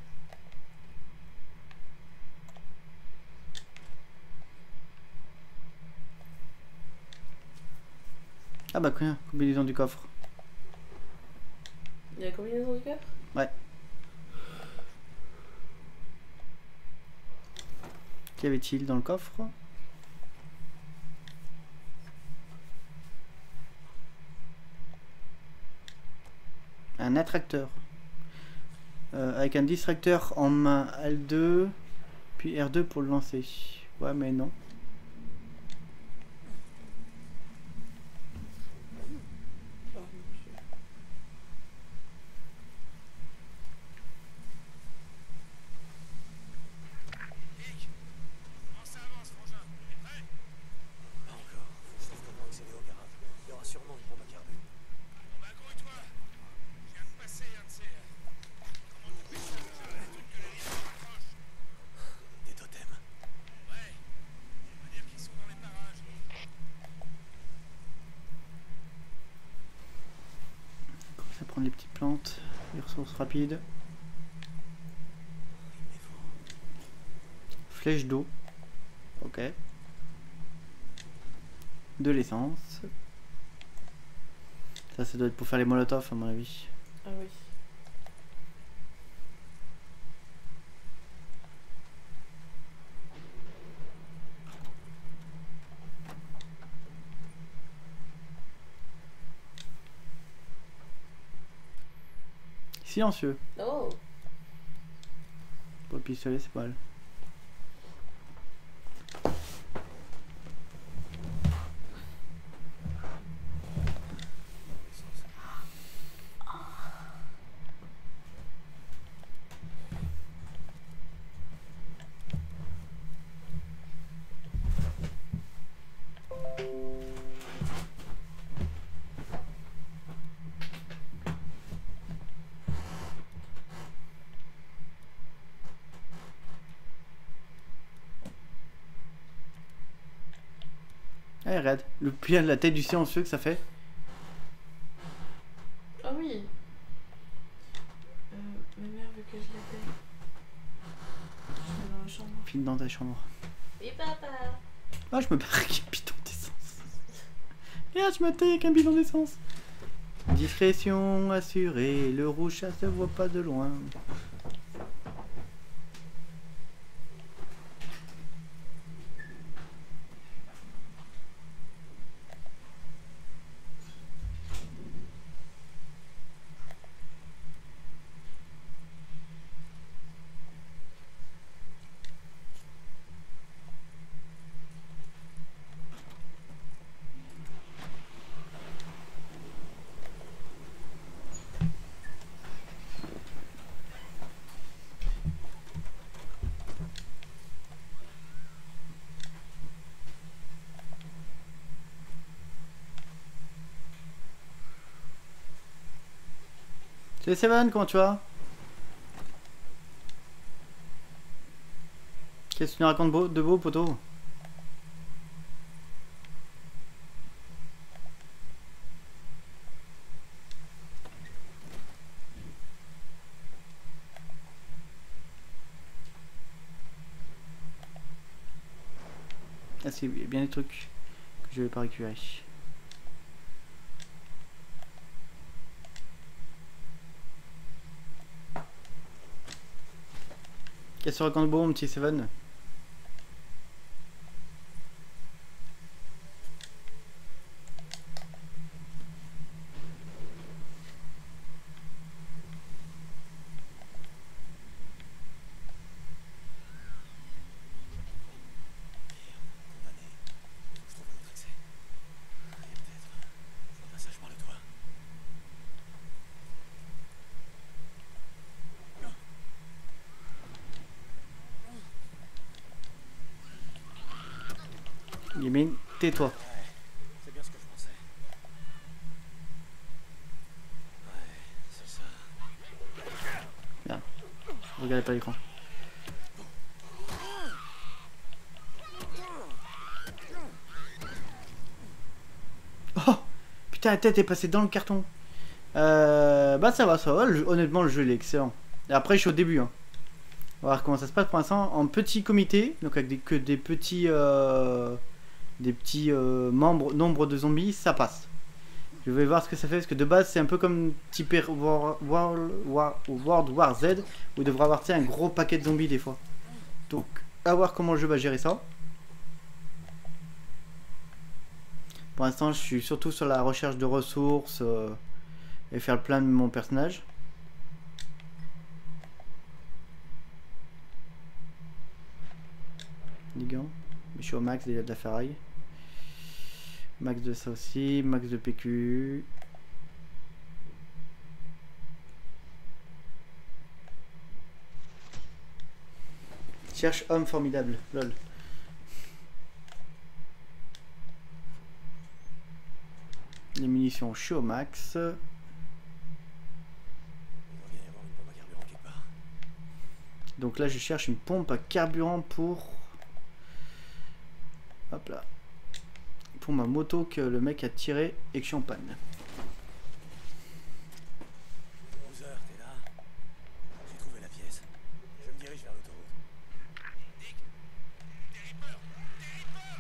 Speaker 1: ah bah combien? Combinaison du coffre.
Speaker 2: Il y a la combinaison du cœur?
Speaker 1: Ouais. Qu'y avait-il dans le coffre? Un attracteur. Avec un distracteur en main L2, puis R2 pour le lancer. Ouais, mais non.
Speaker 2: Oh, mon Dieu.
Speaker 6: Nick, comment ça avance, frangin? T'es prêt?
Speaker 3: Pas encore. Faut que je trouve comment accéder au garage. Il y aura sûrement une pompe à carburant.
Speaker 6: Bon bah, gros, et toi? Je viens de passer un de ces... comment on appelle ça déjà? Les trucs que les livres accrochent.
Speaker 3: Des totems.
Speaker 6: Ouais. On va dire qu'ils sont dans les parages.
Speaker 1: Ça prend les petites plantes, les ressources rapides. Flèche d'eau. Ok. De l'essence. Ça doit être pour faire les molotovs à mon avis.
Speaker 2: Ah oui.
Speaker 1: Silencieux.
Speaker 2: Oh.
Speaker 1: Pour le pistolet, c'est pas mal. Eh, regarde, le pire, la tête du silencieux que ça fait.
Speaker 2: Ah oui. Ma mère veut que je l'appelle. Je vais dans la chambre.
Speaker 1: File dans ta chambre.
Speaker 2: Et papa.
Speaker 1: Ah, je me barre avec un bidon d'essence. Regarde, je m'attaque avec un bidon d'essence. Discrétion assurée, le rouge ça se voit pas de loin. Salut Seven, comment tu vas? Qu'est-ce que tu nous racontes de beau, poteau? Ah si, il y a bien des trucs que je vais pas récupérer. Qu'est-ce que tu racontes de beau, mon petit Seven? Yémine, tais-toi.
Speaker 3: C'est bien ce que je pensais. Ouais, c'est ça.
Speaker 1: Bien. Regardez pas l'écran. Oh putain, la tête est passée dans le carton. Bah ça va, ça va. Honnêtement, le jeu il est excellent. Et après, je suis au début. Hein. On va voir comment ça se passe pour l'instant. En petit comité, donc avec que des petits... nombres de zombies, ça passe. Je vais voir ce que ça fait, parce que de base c'est un peu comme type World War Z, où il devrait avoir un gros paquet de zombies des fois. Donc à voir comment le jeu va gérer ça. Pour l'instant je suis surtout sur la recherche de ressources et faire le plein de mon personnage. Les gants, je suis au max déjà de la ferraille. Max de ça aussi, max de PQ. Cherche homme formidable, lol. Les munitions, je suis au max.
Speaker 3: Il doit bien y avoir une pompe à carburant quelque part.
Speaker 1: Donc là je cherche une pompe à carburant pour... Hop là. Pour ma moto que le mec a tiré et que je suis en panne.
Speaker 3: Bowser, t'es là? J'ai trouvé la pièce. Je me dirige vers l'autoroute.
Speaker 6: Dick, des Reapers, des Reapers.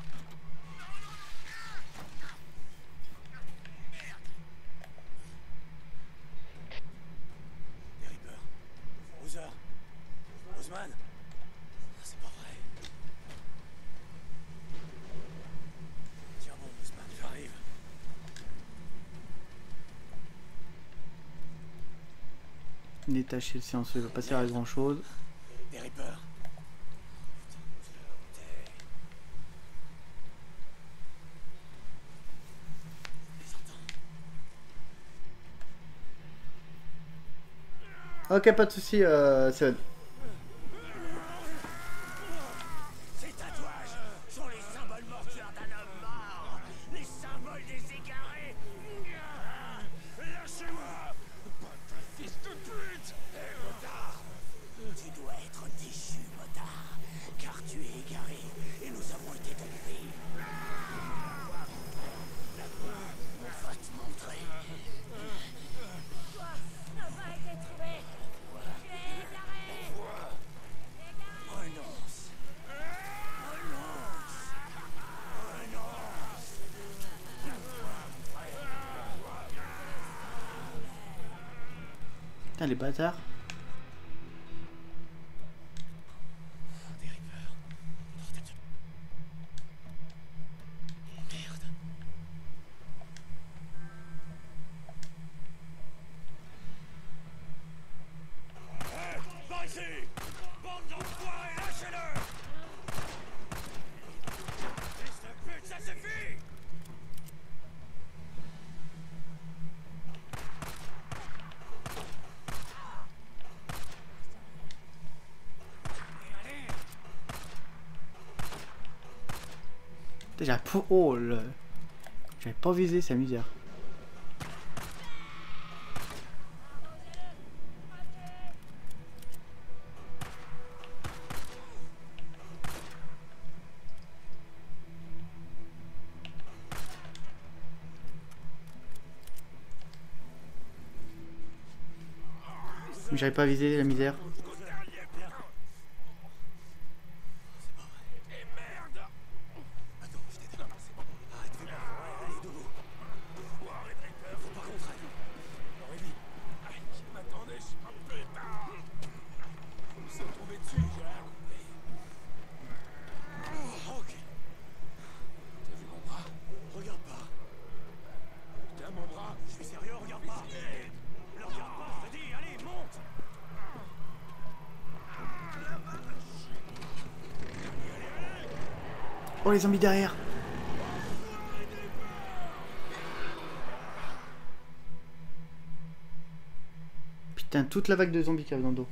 Speaker 3: Des Reapers. Bowser. Bozeman. C'est pas vrai. Tiens bon, Bozeman, j'arrive.
Speaker 1: Détacher le silencieux, il va pas servir à grand chose.
Speaker 3: Des Reapers.
Speaker 1: Ok, pas de soucis, Seven.
Speaker 3: Ces tatouages sont les symboles mortuaires d'un homme mort. Les symboles des égarés. Lâchez-moi! Pas ta fils de pute! Hé, motard! Tu dois être déchu, motard. Car tu es égaré et nous avons été trompés. On va te montrer. Renonce. Renonce. Renonce.
Speaker 1: Putain, les bâtards.
Speaker 3: Des Reapers. Merde. Hé, par ici! Bande d'enfoirés, lâchez-le! Fils de pute, ça suffit! Allez!
Speaker 1: Déjà, oh le... J'avais pas visé, c'est misère. J'arrive pas à viser la misère.
Speaker 3: Attends, je t'aide. C'est bon. Arrête, fais pas. Allez, debout. Arrête, Reaper, faut pas qu'on traîne. Aurélie. Je m'attendais, je suis pas putain. Ils me sont tombés dessus, j'ai rien compris. Ok. T'as vu mon bras? Regarde pas. Tiens mon bras. Je suis sérieux, regarde pas. Ne regarde pas, je te dis, allez, monte.
Speaker 1: Oh les zombies derrière. Putain, toute la vague de zombies qui arrive dans le dos.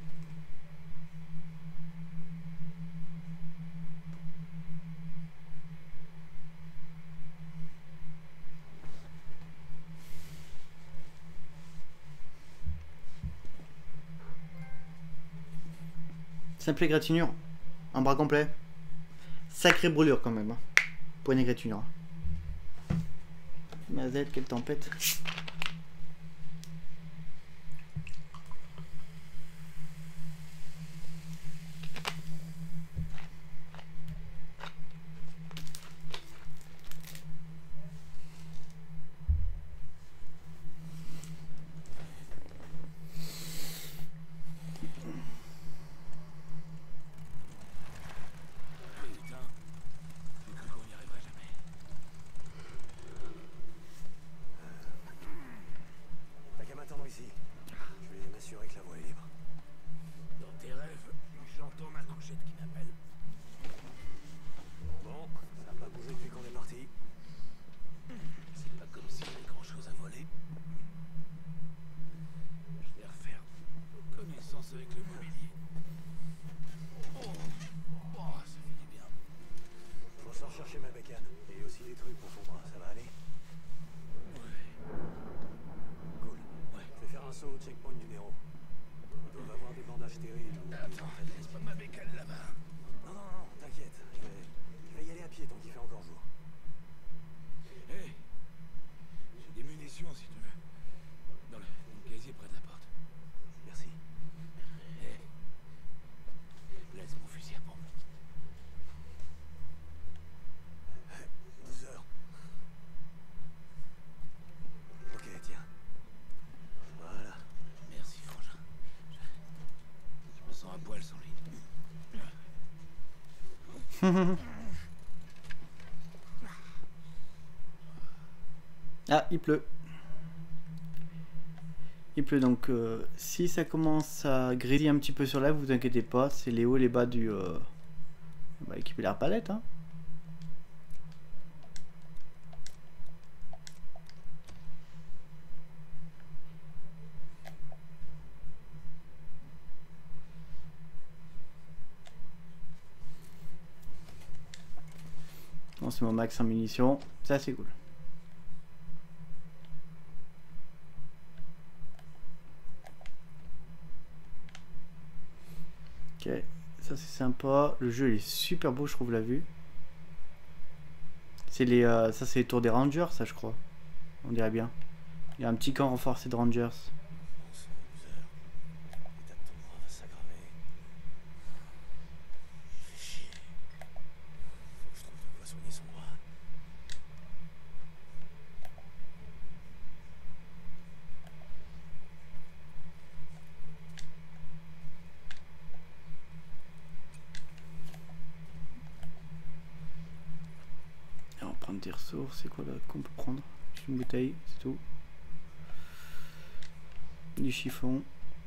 Speaker 1: Simple égratignure. Un bras complet. Sacrée brûlure quand même. Hein. Pour une égratignure. Mazette, quelle tempête.
Speaker 3: Putain, j'ai cru qu'on n'y arriverait jamais. T'as qu'à m'attendre ici. Je vais m'assurer que la voie est libre. Dans tes rêves, j'entends ma couchette qui m'appelle. Bon, ça n'a pas bougé depuis qu'on est parti. C'est pas comme s'il y avait grand chose à voler. Je vais refaire connaissance avec le mobilier. Oh, ça fait du bien. Je ressors chercher ma bécane et aussi des trucs pour ton bras, ça va aller? Ouais. Cool. Ouais. Je vais faire un saut au checkpoint du Nero. Ils doivent avoir des bandages stériles. Attends, laisse pas ma bécane là-bas. Non, non, non, t'inquiète. Je vais y aller à pied tant qu'il fait encore jour. Hé, j'ai des munitions si tu veux. Dans le casier près de la porte. Merci. Hé, laisse mon fusil à pompe. 12 heures. Ok, tiens. Voilà. Merci, frangin. Je me sens à poil sans lui.
Speaker 1: Ah, il pleut. Il pleut donc si ça commence à grésiller un petit peu sur là, vous inquiétez pas, c'est les hauts et les bas du équiper la palette. Hein. Bon, c'est mon max en munitions, ça c'est cool. Ok, ça c'est sympa. Le jeu il est super beau, je trouve, la vue. C'est les, ça c'est les tours des Rangers, ça je crois. On dirait bien. Il y a un petit camp renforcé de Rangers.
Speaker 3: L'état de ton bras va s'aggraver. Fais chier. Faut que je trouve de quoi soigner son bras.
Speaker 1: Et on va prendre des ressources. C'est quoi là qu'on peut prendre? Une bouteille, c'est tout. Du chiffon.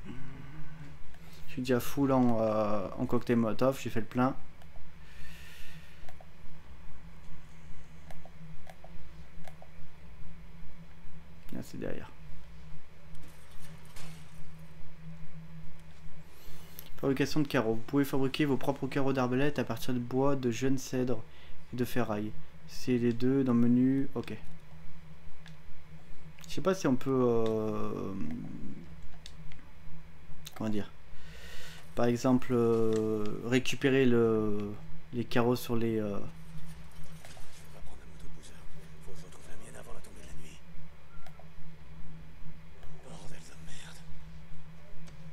Speaker 1: Je suis déjà full en cocktail Molotov, j'ai fait le plein. Là c'est derrière. Fabrication de carreaux. Vous pouvez fabriquer vos propres carreaux d'arbalète à partir de bois, de jeunes cèdres et de ferraille. C'est les deux dans le menu. Ok. Je sais pas si on peut comment dire, par exemple récupérer les carreaux sur les
Speaker 3: Je vais pas prendre la moto de Boozer. Faut que je retrouve la mienne avant la tombée de la nuit. Bordel de merde.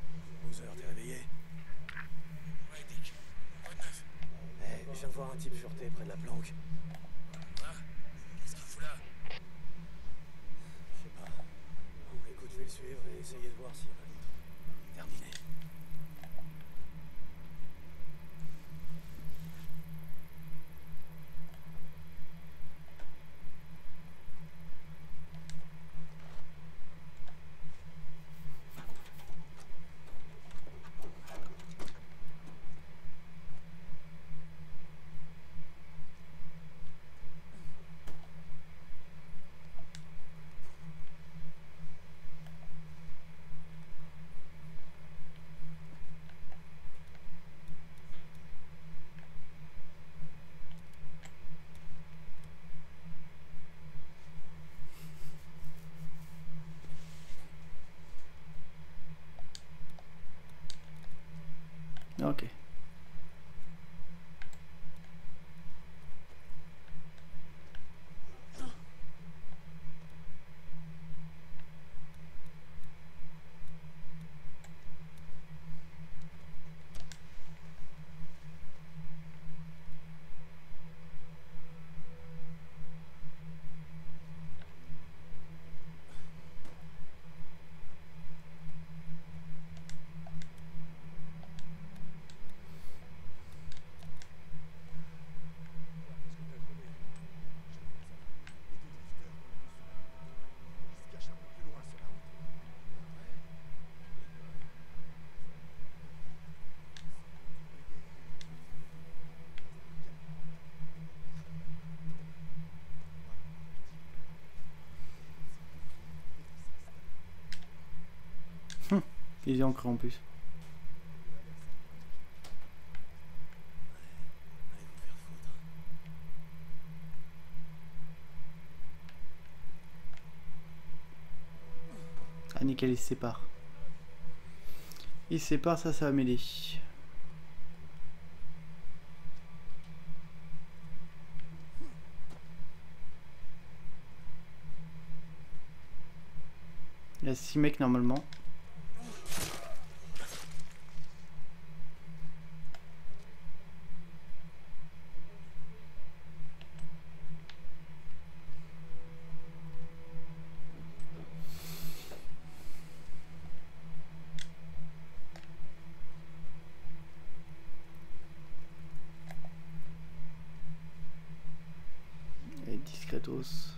Speaker 3: près de la planque.
Speaker 6: Quoi? Qu'est-ce qu'il fout là?
Speaker 3: Je sais pas. Bon, écoute, je vais le suivre et essayer de voir s'il y en a d'autres.
Speaker 7: Terminé.
Speaker 1: Ok. Ils ont cru en plus.
Speaker 3: Allez vous faire foutre.
Speaker 1: Ah nickel, ils se séparent. Ils se séparent, ça va m'aider. Il y a 6 mecs normalement. Et discretos.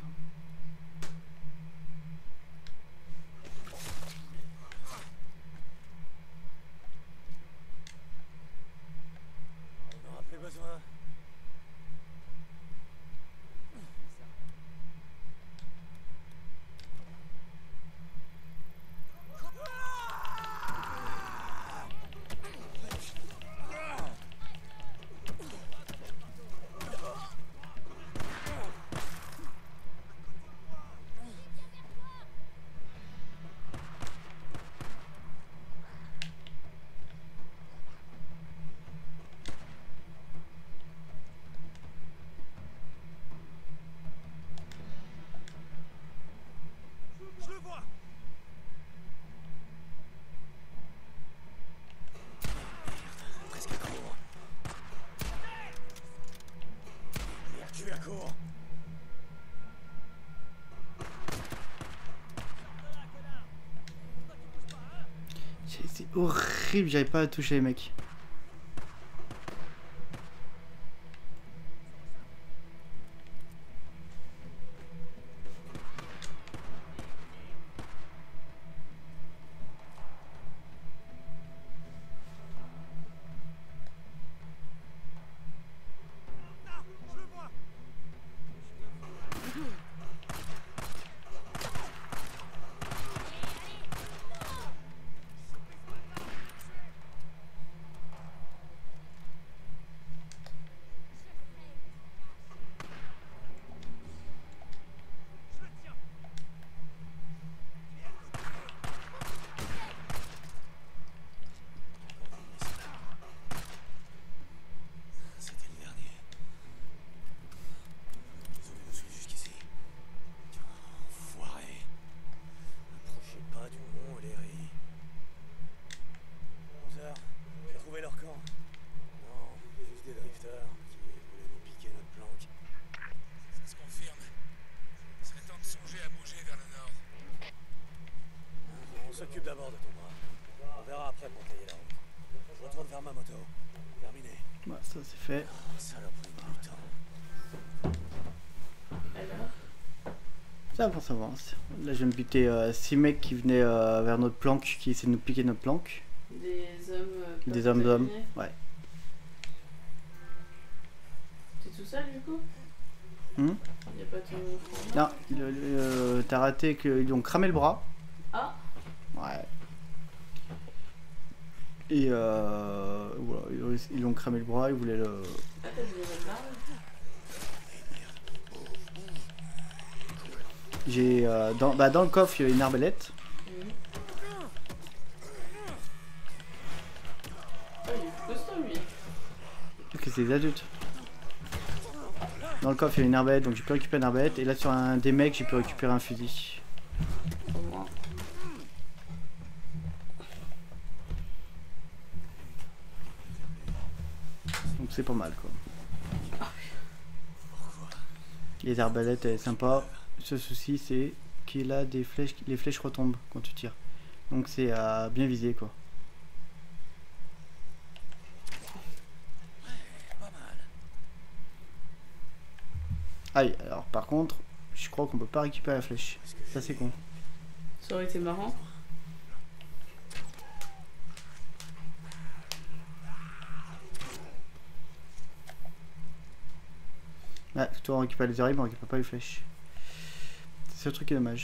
Speaker 3: On n'aura plus besoin. Je le vois.
Speaker 7: Presque à court.
Speaker 3: Merde, tu es à court.
Speaker 1: C'est horrible, j'arrive pas à toucher les mecs.
Speaker 3: Ah, je le vois. ma moto. Terminé.
Speaker 1: Bah, ça c'est fait.
Speaker 3: Saloperie du temps.
Speaker 2: Alors,
Speaker 1: Ça avance, ça avance. Là, je viens de buter 6 mecs qui venaient vers notre planque, qui essaient de nous piquer notre planque.
Speaker 2: des hommes. Pas
Speaker 1: Des hommes,
Speaker 2: contaminés.
Speaker 1: ouais.
Speaker 2: T'es tout seul du coup?
Speaker 1: Hum.
Speaker 2: Y'a pas ton frère?
Speaker 1: Non, t'as raté qu'ils lui ont cramé le bras.
Speaker 2: Ah!
Speaker 1: Ouais. Et voilà, ils lui ont cramé le bras, ils voulaient le...
Speaker 2: Ah, t'as des nouvelles d'armes?
Speaker 1: J'ai dans le coffre, il y a une arbalète.
Speaker 2: Mhm. Oh, il est costaud lui.
Speaker 1: Parce que c'est des adultes. Dans le coffre, il y a une arbalète, donc j'ai pu récupérer une arbalète. Et là, sur un des mecs, j'ai pu récupérer un fusil.
Speaker 2: Pour moi.
Speaker 1: Donc c'est pas mal, quoi. Les arbalètes, elle est sympa. Ce souci, c'est qu'il a des flèches, les flèches retombent quand tu tires. Donc c'est à bien viser, quoi.
Speaker 3: Pas mal.
Speaker 1: Aïe, alors par contre, je crois qu'on peut pas récupérer la flèche. Ça c'est con.
Speaker 2: Ça aurait été marrant.
Speaker 1: Ah, toi on récupère les oreilles mais on récupère pas les flèches. C'est le truc qui est dommage.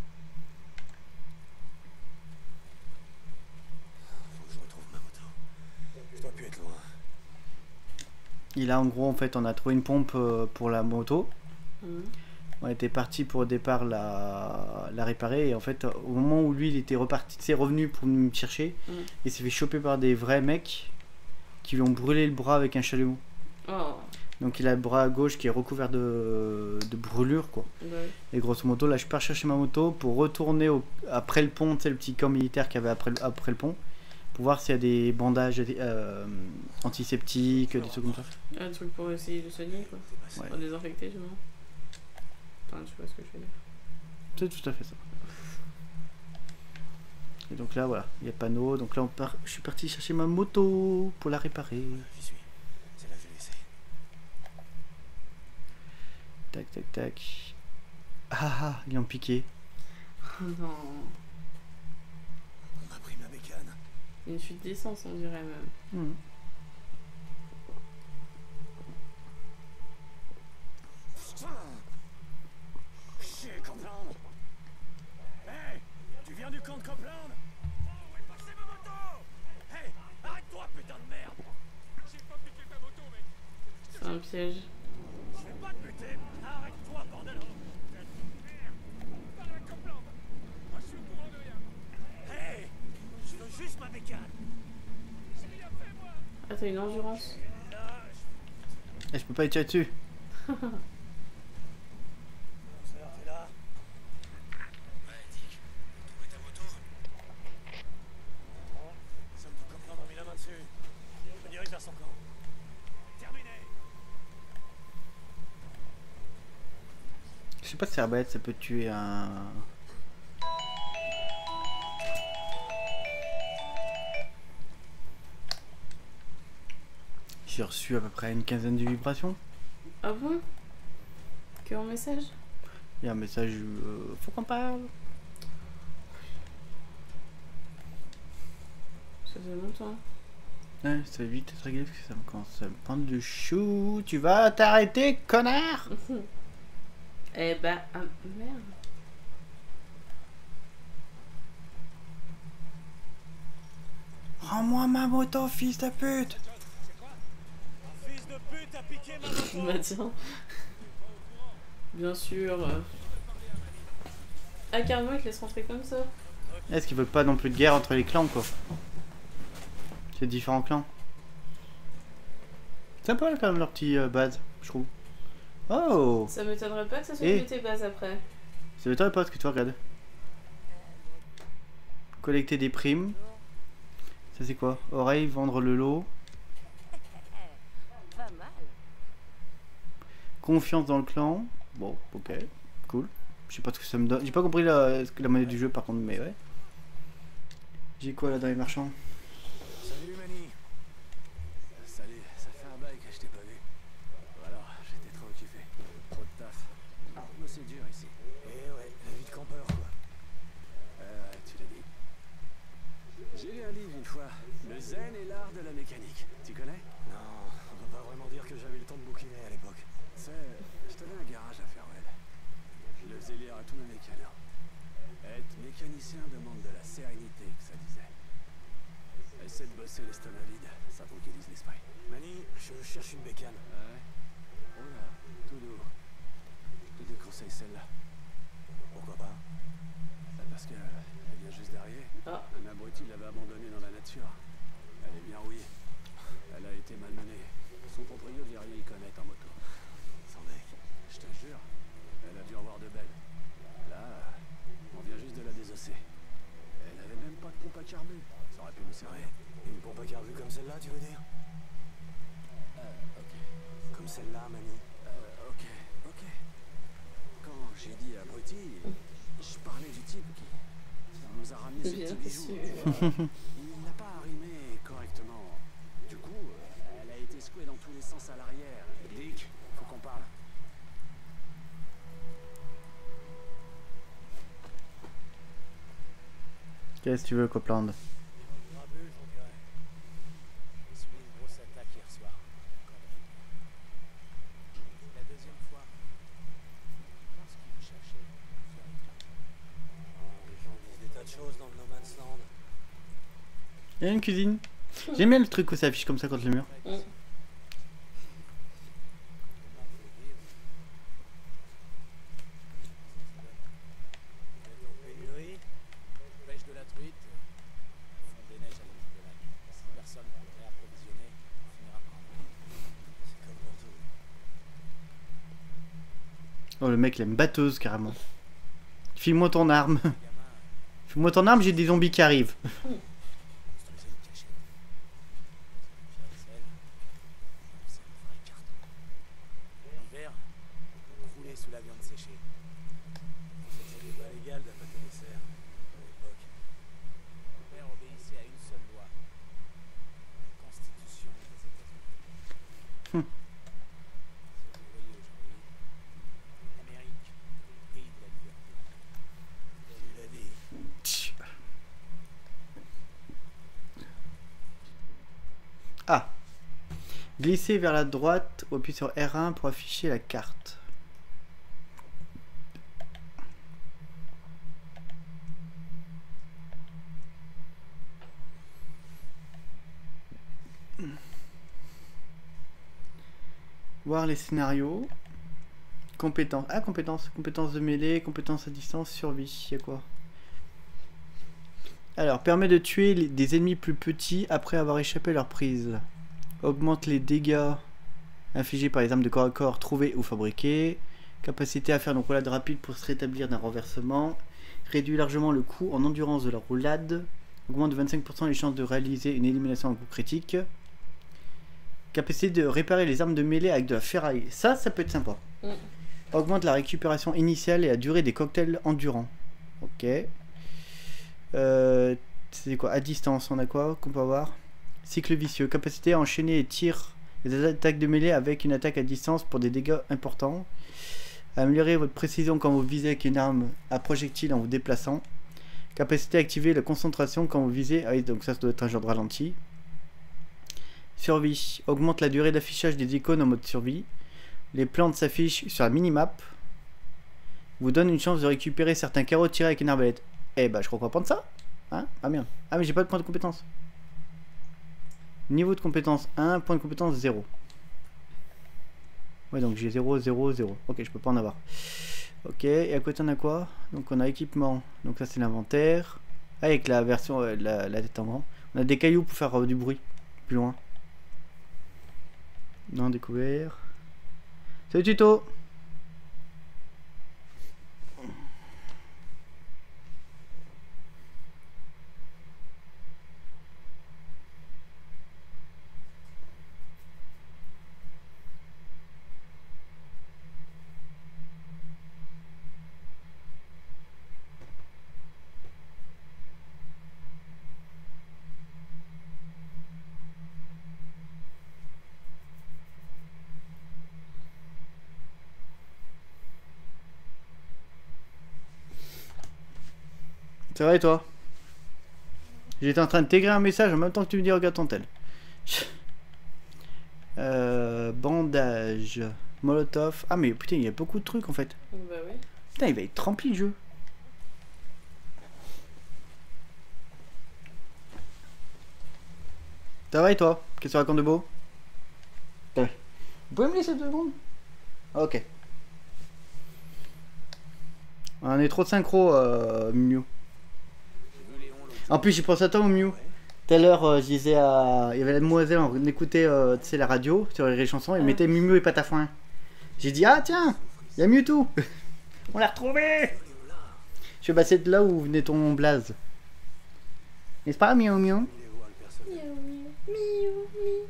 Speaker 3: Faut que je retrouve ma moto. Je dois plus être loin.
Speaker 1: Et là en gros en fait on a trouvé une pompe pour la moto.
Speaker 2: Mhm.
Speaker 1: On était parti pour au départ la réparer et en fait au moment où lui il était reparti, c'est revenu pour me chercher, il s'est fait choper par des vrais mecs qui lui ont brûlé le bras avec un chalumeau.
Speaker 2: Oh.
Speaker 1: Donc il a le bras gauche qui est recouvert de brûlures quoi.
Speaker 2: Bah oui.
Speaker 1: Et grosso modo là je pars chercher ma moto pour retourner après le pont, tu sais le petit camp militaire qu'il y avait après le pont, pour voir s'il y a des bandages antiseptiques, des trucs comme ça.
Speaker 2: Un truc pour essayer de soigner quoi.
Speaker 1: Ouais.
Speaker 2: Pour désinfecter, je vois. Enfin, tu vois ce que je veux dire.
Speaker 1: C'est tout à fait ça. Et donc là voilà, il y a le panneau, donc là je suis parti chercher ma moto pour la réparer.
Speaker 3: J'y suis. C'est là que je l'ai laissé.
Speaker 1: Tac tac tac. Ah, ils l'ont piqué.
Speaker 2: Oh non.
Speaker 3: On m'a pris ma bécane.
Speaker 2: Une fuite d'essence, on dirait même.
Speaker 1: Mhm.
Speaker 3: Chier, Copeland. Hey, tu viens du camp de Copeland?
Speaker 6: Oh, où est passée ma moto?
Speaker 3: Hey, arrête-toi, putain de merde.
Speaker 6: J'ai pas piqué ta moto, mec.
Speaker 2: C'est un piège.
Speaker 3: Je vais pas te buter. Arrête-toi, bordel.
Speaker 6: Merde. Parle à Copeland. Moi, je suis au courant de rien.
Speaker 3: Hey, je veux juste ma bécane.
Speaker 6: J'ai rien fait, moi.
Speaker 2: Ah, t'as une endurance.
Speaker 3: Là,
Speaker 1: Et je peux pas y tirer dessus.
Speaker 3: t'es là.
Speaker 6: Ouais, Dick. Trouvé ta moto?
Speaker 3: Sam de Copeland a mis la main dessus. Je me dirige vers son camp. Terminé.
Speaker 1: Je sais pas si c'est bête, ça peut tuer un... J'ai reçu à peu près une quinzaine de vibrations.
Speaker 2: Ah bon? Que en message?
Speaker 1: Il y a un message, faut qu'on parle.
Speaker 2: Ça fait longtemps.
Speaker 1: Ouais, ça va vite être réglé parce que ça me commence à me prendre du chou. Tu vas t'arrêter, connard!
Speaker 2: Eh bah, ah, merde.
Speaker 1: Rends-moi ma moto, fils de pute!
Speaker 3: Un fils de pute a piqué ma moto.
Speaker 2: Bah tiens. Bien sûr. Ah carrément, ils te laissent rentrer comme ça.
Speaker 1: Est-ce qu'ils veulent pas non plus de guerre entre les clans, quoi? C'est différents clans. C'est sympa quand même leur petit base, je trouve. Oh!
Speaker 2: Ça m'étonnerait pas que ça soit
Speaker 1: Et-
Speaker 2: de tes bases après.
Speaker 1: Ça m'étonnerait pas ce que tu regardes. Collecter des primes. Ça c'est quoi? Oreille, vendre le lot.
Speaker 4: Pas mal.
Speaker 1: Confiance dans le clan. Bon, ok, cool. Je sais pas ce que ça me donne. J'ai pas compris la monnaie du jeu par contre, mais ouais. J'ai quoi là dans les marchands?
Speaker 3: Salut, Manny. l'art de la mécanique, tu connais? Non, on peut pas vraiment dire que j'avais le temps de bouquiner à l'époque. Tu sais, je tenais un garage à Farewell. Je le faisais lire à tous mes mécanos. Être mécanicien demande de la sérénité, que ça disait. Essaie de bosser l'estomac vide, ça tranquillise l'esprit. Manny, je cherche une bécane. Ah ouais? Oh là, tout doux. Je te déconseille celle-là. Pourquoi pas? Parce qu'elle vient juste derrière.
Speaker 2: Ah.
Speaker 3: Un abruti l'avait abandonnée dans la nature. Elle est bien rouillée. Elle a été malmenée. Son proprio devait rien y connaître en moto. Sans mec. Je te jure, elle a dû en voir de belles. Là, on vient juste de la désosser. Elle avait même pas de pompe à carbu. Ça aurait pu nous servir. Une pompe à carbu comme celle-là, tu veux dire? Ok. Comme celle-là, Manny. Ok. Quand j'ai dit abruti, je parlais du type qui nous a ramené ce petit bijou. Il n'a pas arrimé correctement. Du coup, elle a été secouée dans tous les sens à l'arrière. Dick, faut qu'on parle.
Speaker 1: Qu'est-ce que tu veux, Copeland?
Speaker 3: Grabuge, on dirait. J'ai subi une grosse attaque hier soir. C'est la deuxième fois. Je pense qu'il vous cherchait. Les gens disent des tas de choses dans le No Man's Land.
Speaker 1: Il y a une cuisine. J'aime bien le truc où ça affiche comme ça contre le mur.
Speaker 3: Pêche de la truite, fond des neiges à la limite de lac. Si personne pour le réapprovisionner, on finira par en avoir. C'est comme pour tout.
Speaker 1: Oh, le mec, il a une batteuse carrément. File-moi ton arme. File-moi ton arme, j'ai des zombies qui arrivent.
Speaker 3: Construisez une cachette. C'est un vrai carton. L'hiver, crouler sous la viande séchée. C'était pas légal d'abattre des cerfs à l'époque. Mon père obéissait à une seule loi. La Constitution des États-Unis. C'est ce que vous voyez aujourd'hui. L'Amérique, le pays de la liberté. Tu l'as dit.
Speaker 1: Ah. Glissez vers la droite ou appuyez sur R1 pour afficher la carte. Voir les scénarios. Compétences. Ah, compétences. Compétences de mêlée, compétences à distance, survie. Il y a quoi? Alors, permet de tuer des ennemis plus petits après avoir échappé à leur prise. Augmente les dégâts infligés par les armes de corps à corps trouvées ou fabriquées. Capacité à faire une roulade rapide pour se rétablir d'un renversement. Réduit largement le coût en endurance de la roulade. Augmente de 25% les chances de réaliser une élimination en coup critique. Capacité de réparer les armes de mêlée avec de la ferraille. Ça peut être sympa. Augmente la récupération initiale et la durée des cocktails endurants. Ok. C'est quoi? À distance, on a quoi qu'on peut avoir? Cycle vicieux. Capacité à enchaîner et tir les attaques de mêlée avec une attaque à distance pour des dégâts importants. Améliorer votre précision quand vous visez avec une arme à projectile en vous déplaçant. Capacité à activer la concentration quand vous visez. Ah oui, donc ça doit être un genre de ralenti. Survie. Augmente la durée d'affichage des icônes en mode survie. Les plantes s'affichent sur la minimap. Vous donne une chance de récupérer certains carreaux tirés avec une arbalète. Eh bah je crois qu'on va prendre ça. Hein? Ah merde. Ah mais j'ai pas de point de compétence. Niveau de compétence 1, point de compétence 0. Ouais donc j'ai 0, 0, 0. Ok, je peux pas en avoir. Ok, et à côté on a quoi? Donc on a équipement. Donc ça c'est l'inventaire. Avec la version, la tête en grand. On a des cailloux pour faire du bruit. Plus loin. Non, découvert. Salut tuto. C'est vrai toi? J'étais en train de t'écrire un message en même temps que tu me dis regarde ton tel. Bandage. Molotov. Ah mais putain, il y a beaucoup de trucs en fait.
Speaker 2: Bah ouais.
Speaker 1: Putain, il va être rempli le jeu. Ça va et toi? Qu'est-ce que tu racontes de beau? Vous pouvez me laisser 2 secondes? Ok. On est trop de synchro, Miu. En plus, j'y pense à toi, Miu. Tout à l'heure, je disais à... Il y avait la demoiselle, on écoutait tu sais, la radio sur les chansons, et mettait Miu et Patafouin. J'ai dit, ah tiens, il y a Mewtwo. On l'a retrouvé. Je suis passé de là où venait ton blaze. N'est-ce pas, Miu Miu?
Speaker 2: Miaou, miaou, miaou, miaou.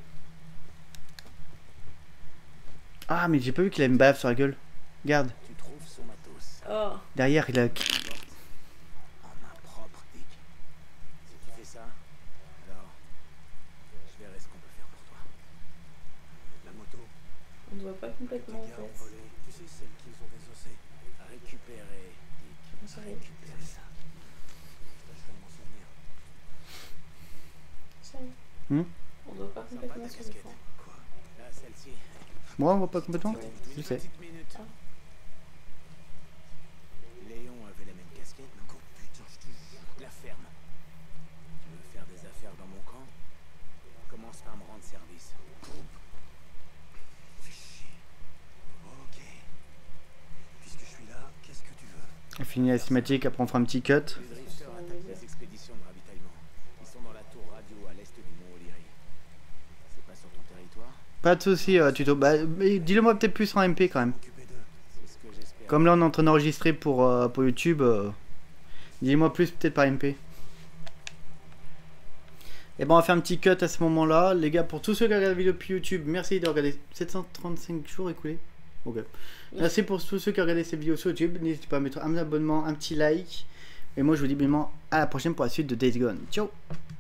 Speaker 1: Ah, mais j'ai pas vu qu'il a une baffe sur la gueule. Regarde,
Speaker 3: Tu trouves son matos
Speaker 2: Oh.
Speaker 1: derrière, il a...
Speaker 3: en main propre, Dick. Si tu fais ça, alors je verrai ce qu'on peut faire pour toi. La moto,
Speaker 2: On ne voit pas complètement en
Speaker 3: les gars ont
Speaker 2: fait.
Speaker 3: volé. Tu sais celle qu'ils ont désossée. Récupérer, Dick.
Speaker 2: J'arrive.
Speaker 3: Récupérer ça. Je tâcherai de m'en souvenir.
Speaker 2: Chérie.
Speaker 1: Hmm?
Speaker 2: On ne voit pas
Speaker 3: Sympa
Speaker 2: complètement
Speaker 3: ta
Speaker 2: sur
Speaker 3: casquette.
Speaker 2: l'écran.
Speaker 3: Quoi? Là, celle-ci.
Speaker 1: Moi, on voit pas complètement. Je sais.
Speaker 3: Petite minute.
Speaker 2: Ah.
Speaker 3: Léon avait la même casquette, non? Oh, putain, je te jure. La ferme. Tu veux faire des affaires dans mon camp? Commence par me rendre service. Fais chier. Ok. Puisque je suis là, qu'est-ce que tu veux?
Speaker 1: On finit la cinématique, après on fera un petit cut.
Speaker 3: Les drifters attaquent les expéditions de ravitaillement. Ils sont dans la tour radio à l'est du mont O'Leary. C'est pas sur ton territoire?
Speaker 1: Pas de soucis, Tuto. Bah, mais dis-le moi peut-être plus en MP quand même.
Speaker 3: Occupé d'eux. C'est ce que j'espère.
Speaker 1: Comme là on est en train d'enregistrer pour YouTube, dis-moi plus peut-être par MP. Et bon, on va faire un petit cut à ce moment-là. Les gars, pour tous ceux qui regardent la vidéo depuis YouTube, merci de regarder 735 jours écoulés. Ok. Merci pour tous ceux qui ont regardé cette vidéo sur YouTube. N'hésitez pas à mettre un abonnement, un petit like. Et moi je vous dis bien à la prochaine pour la suite de Days Gone. Ciao.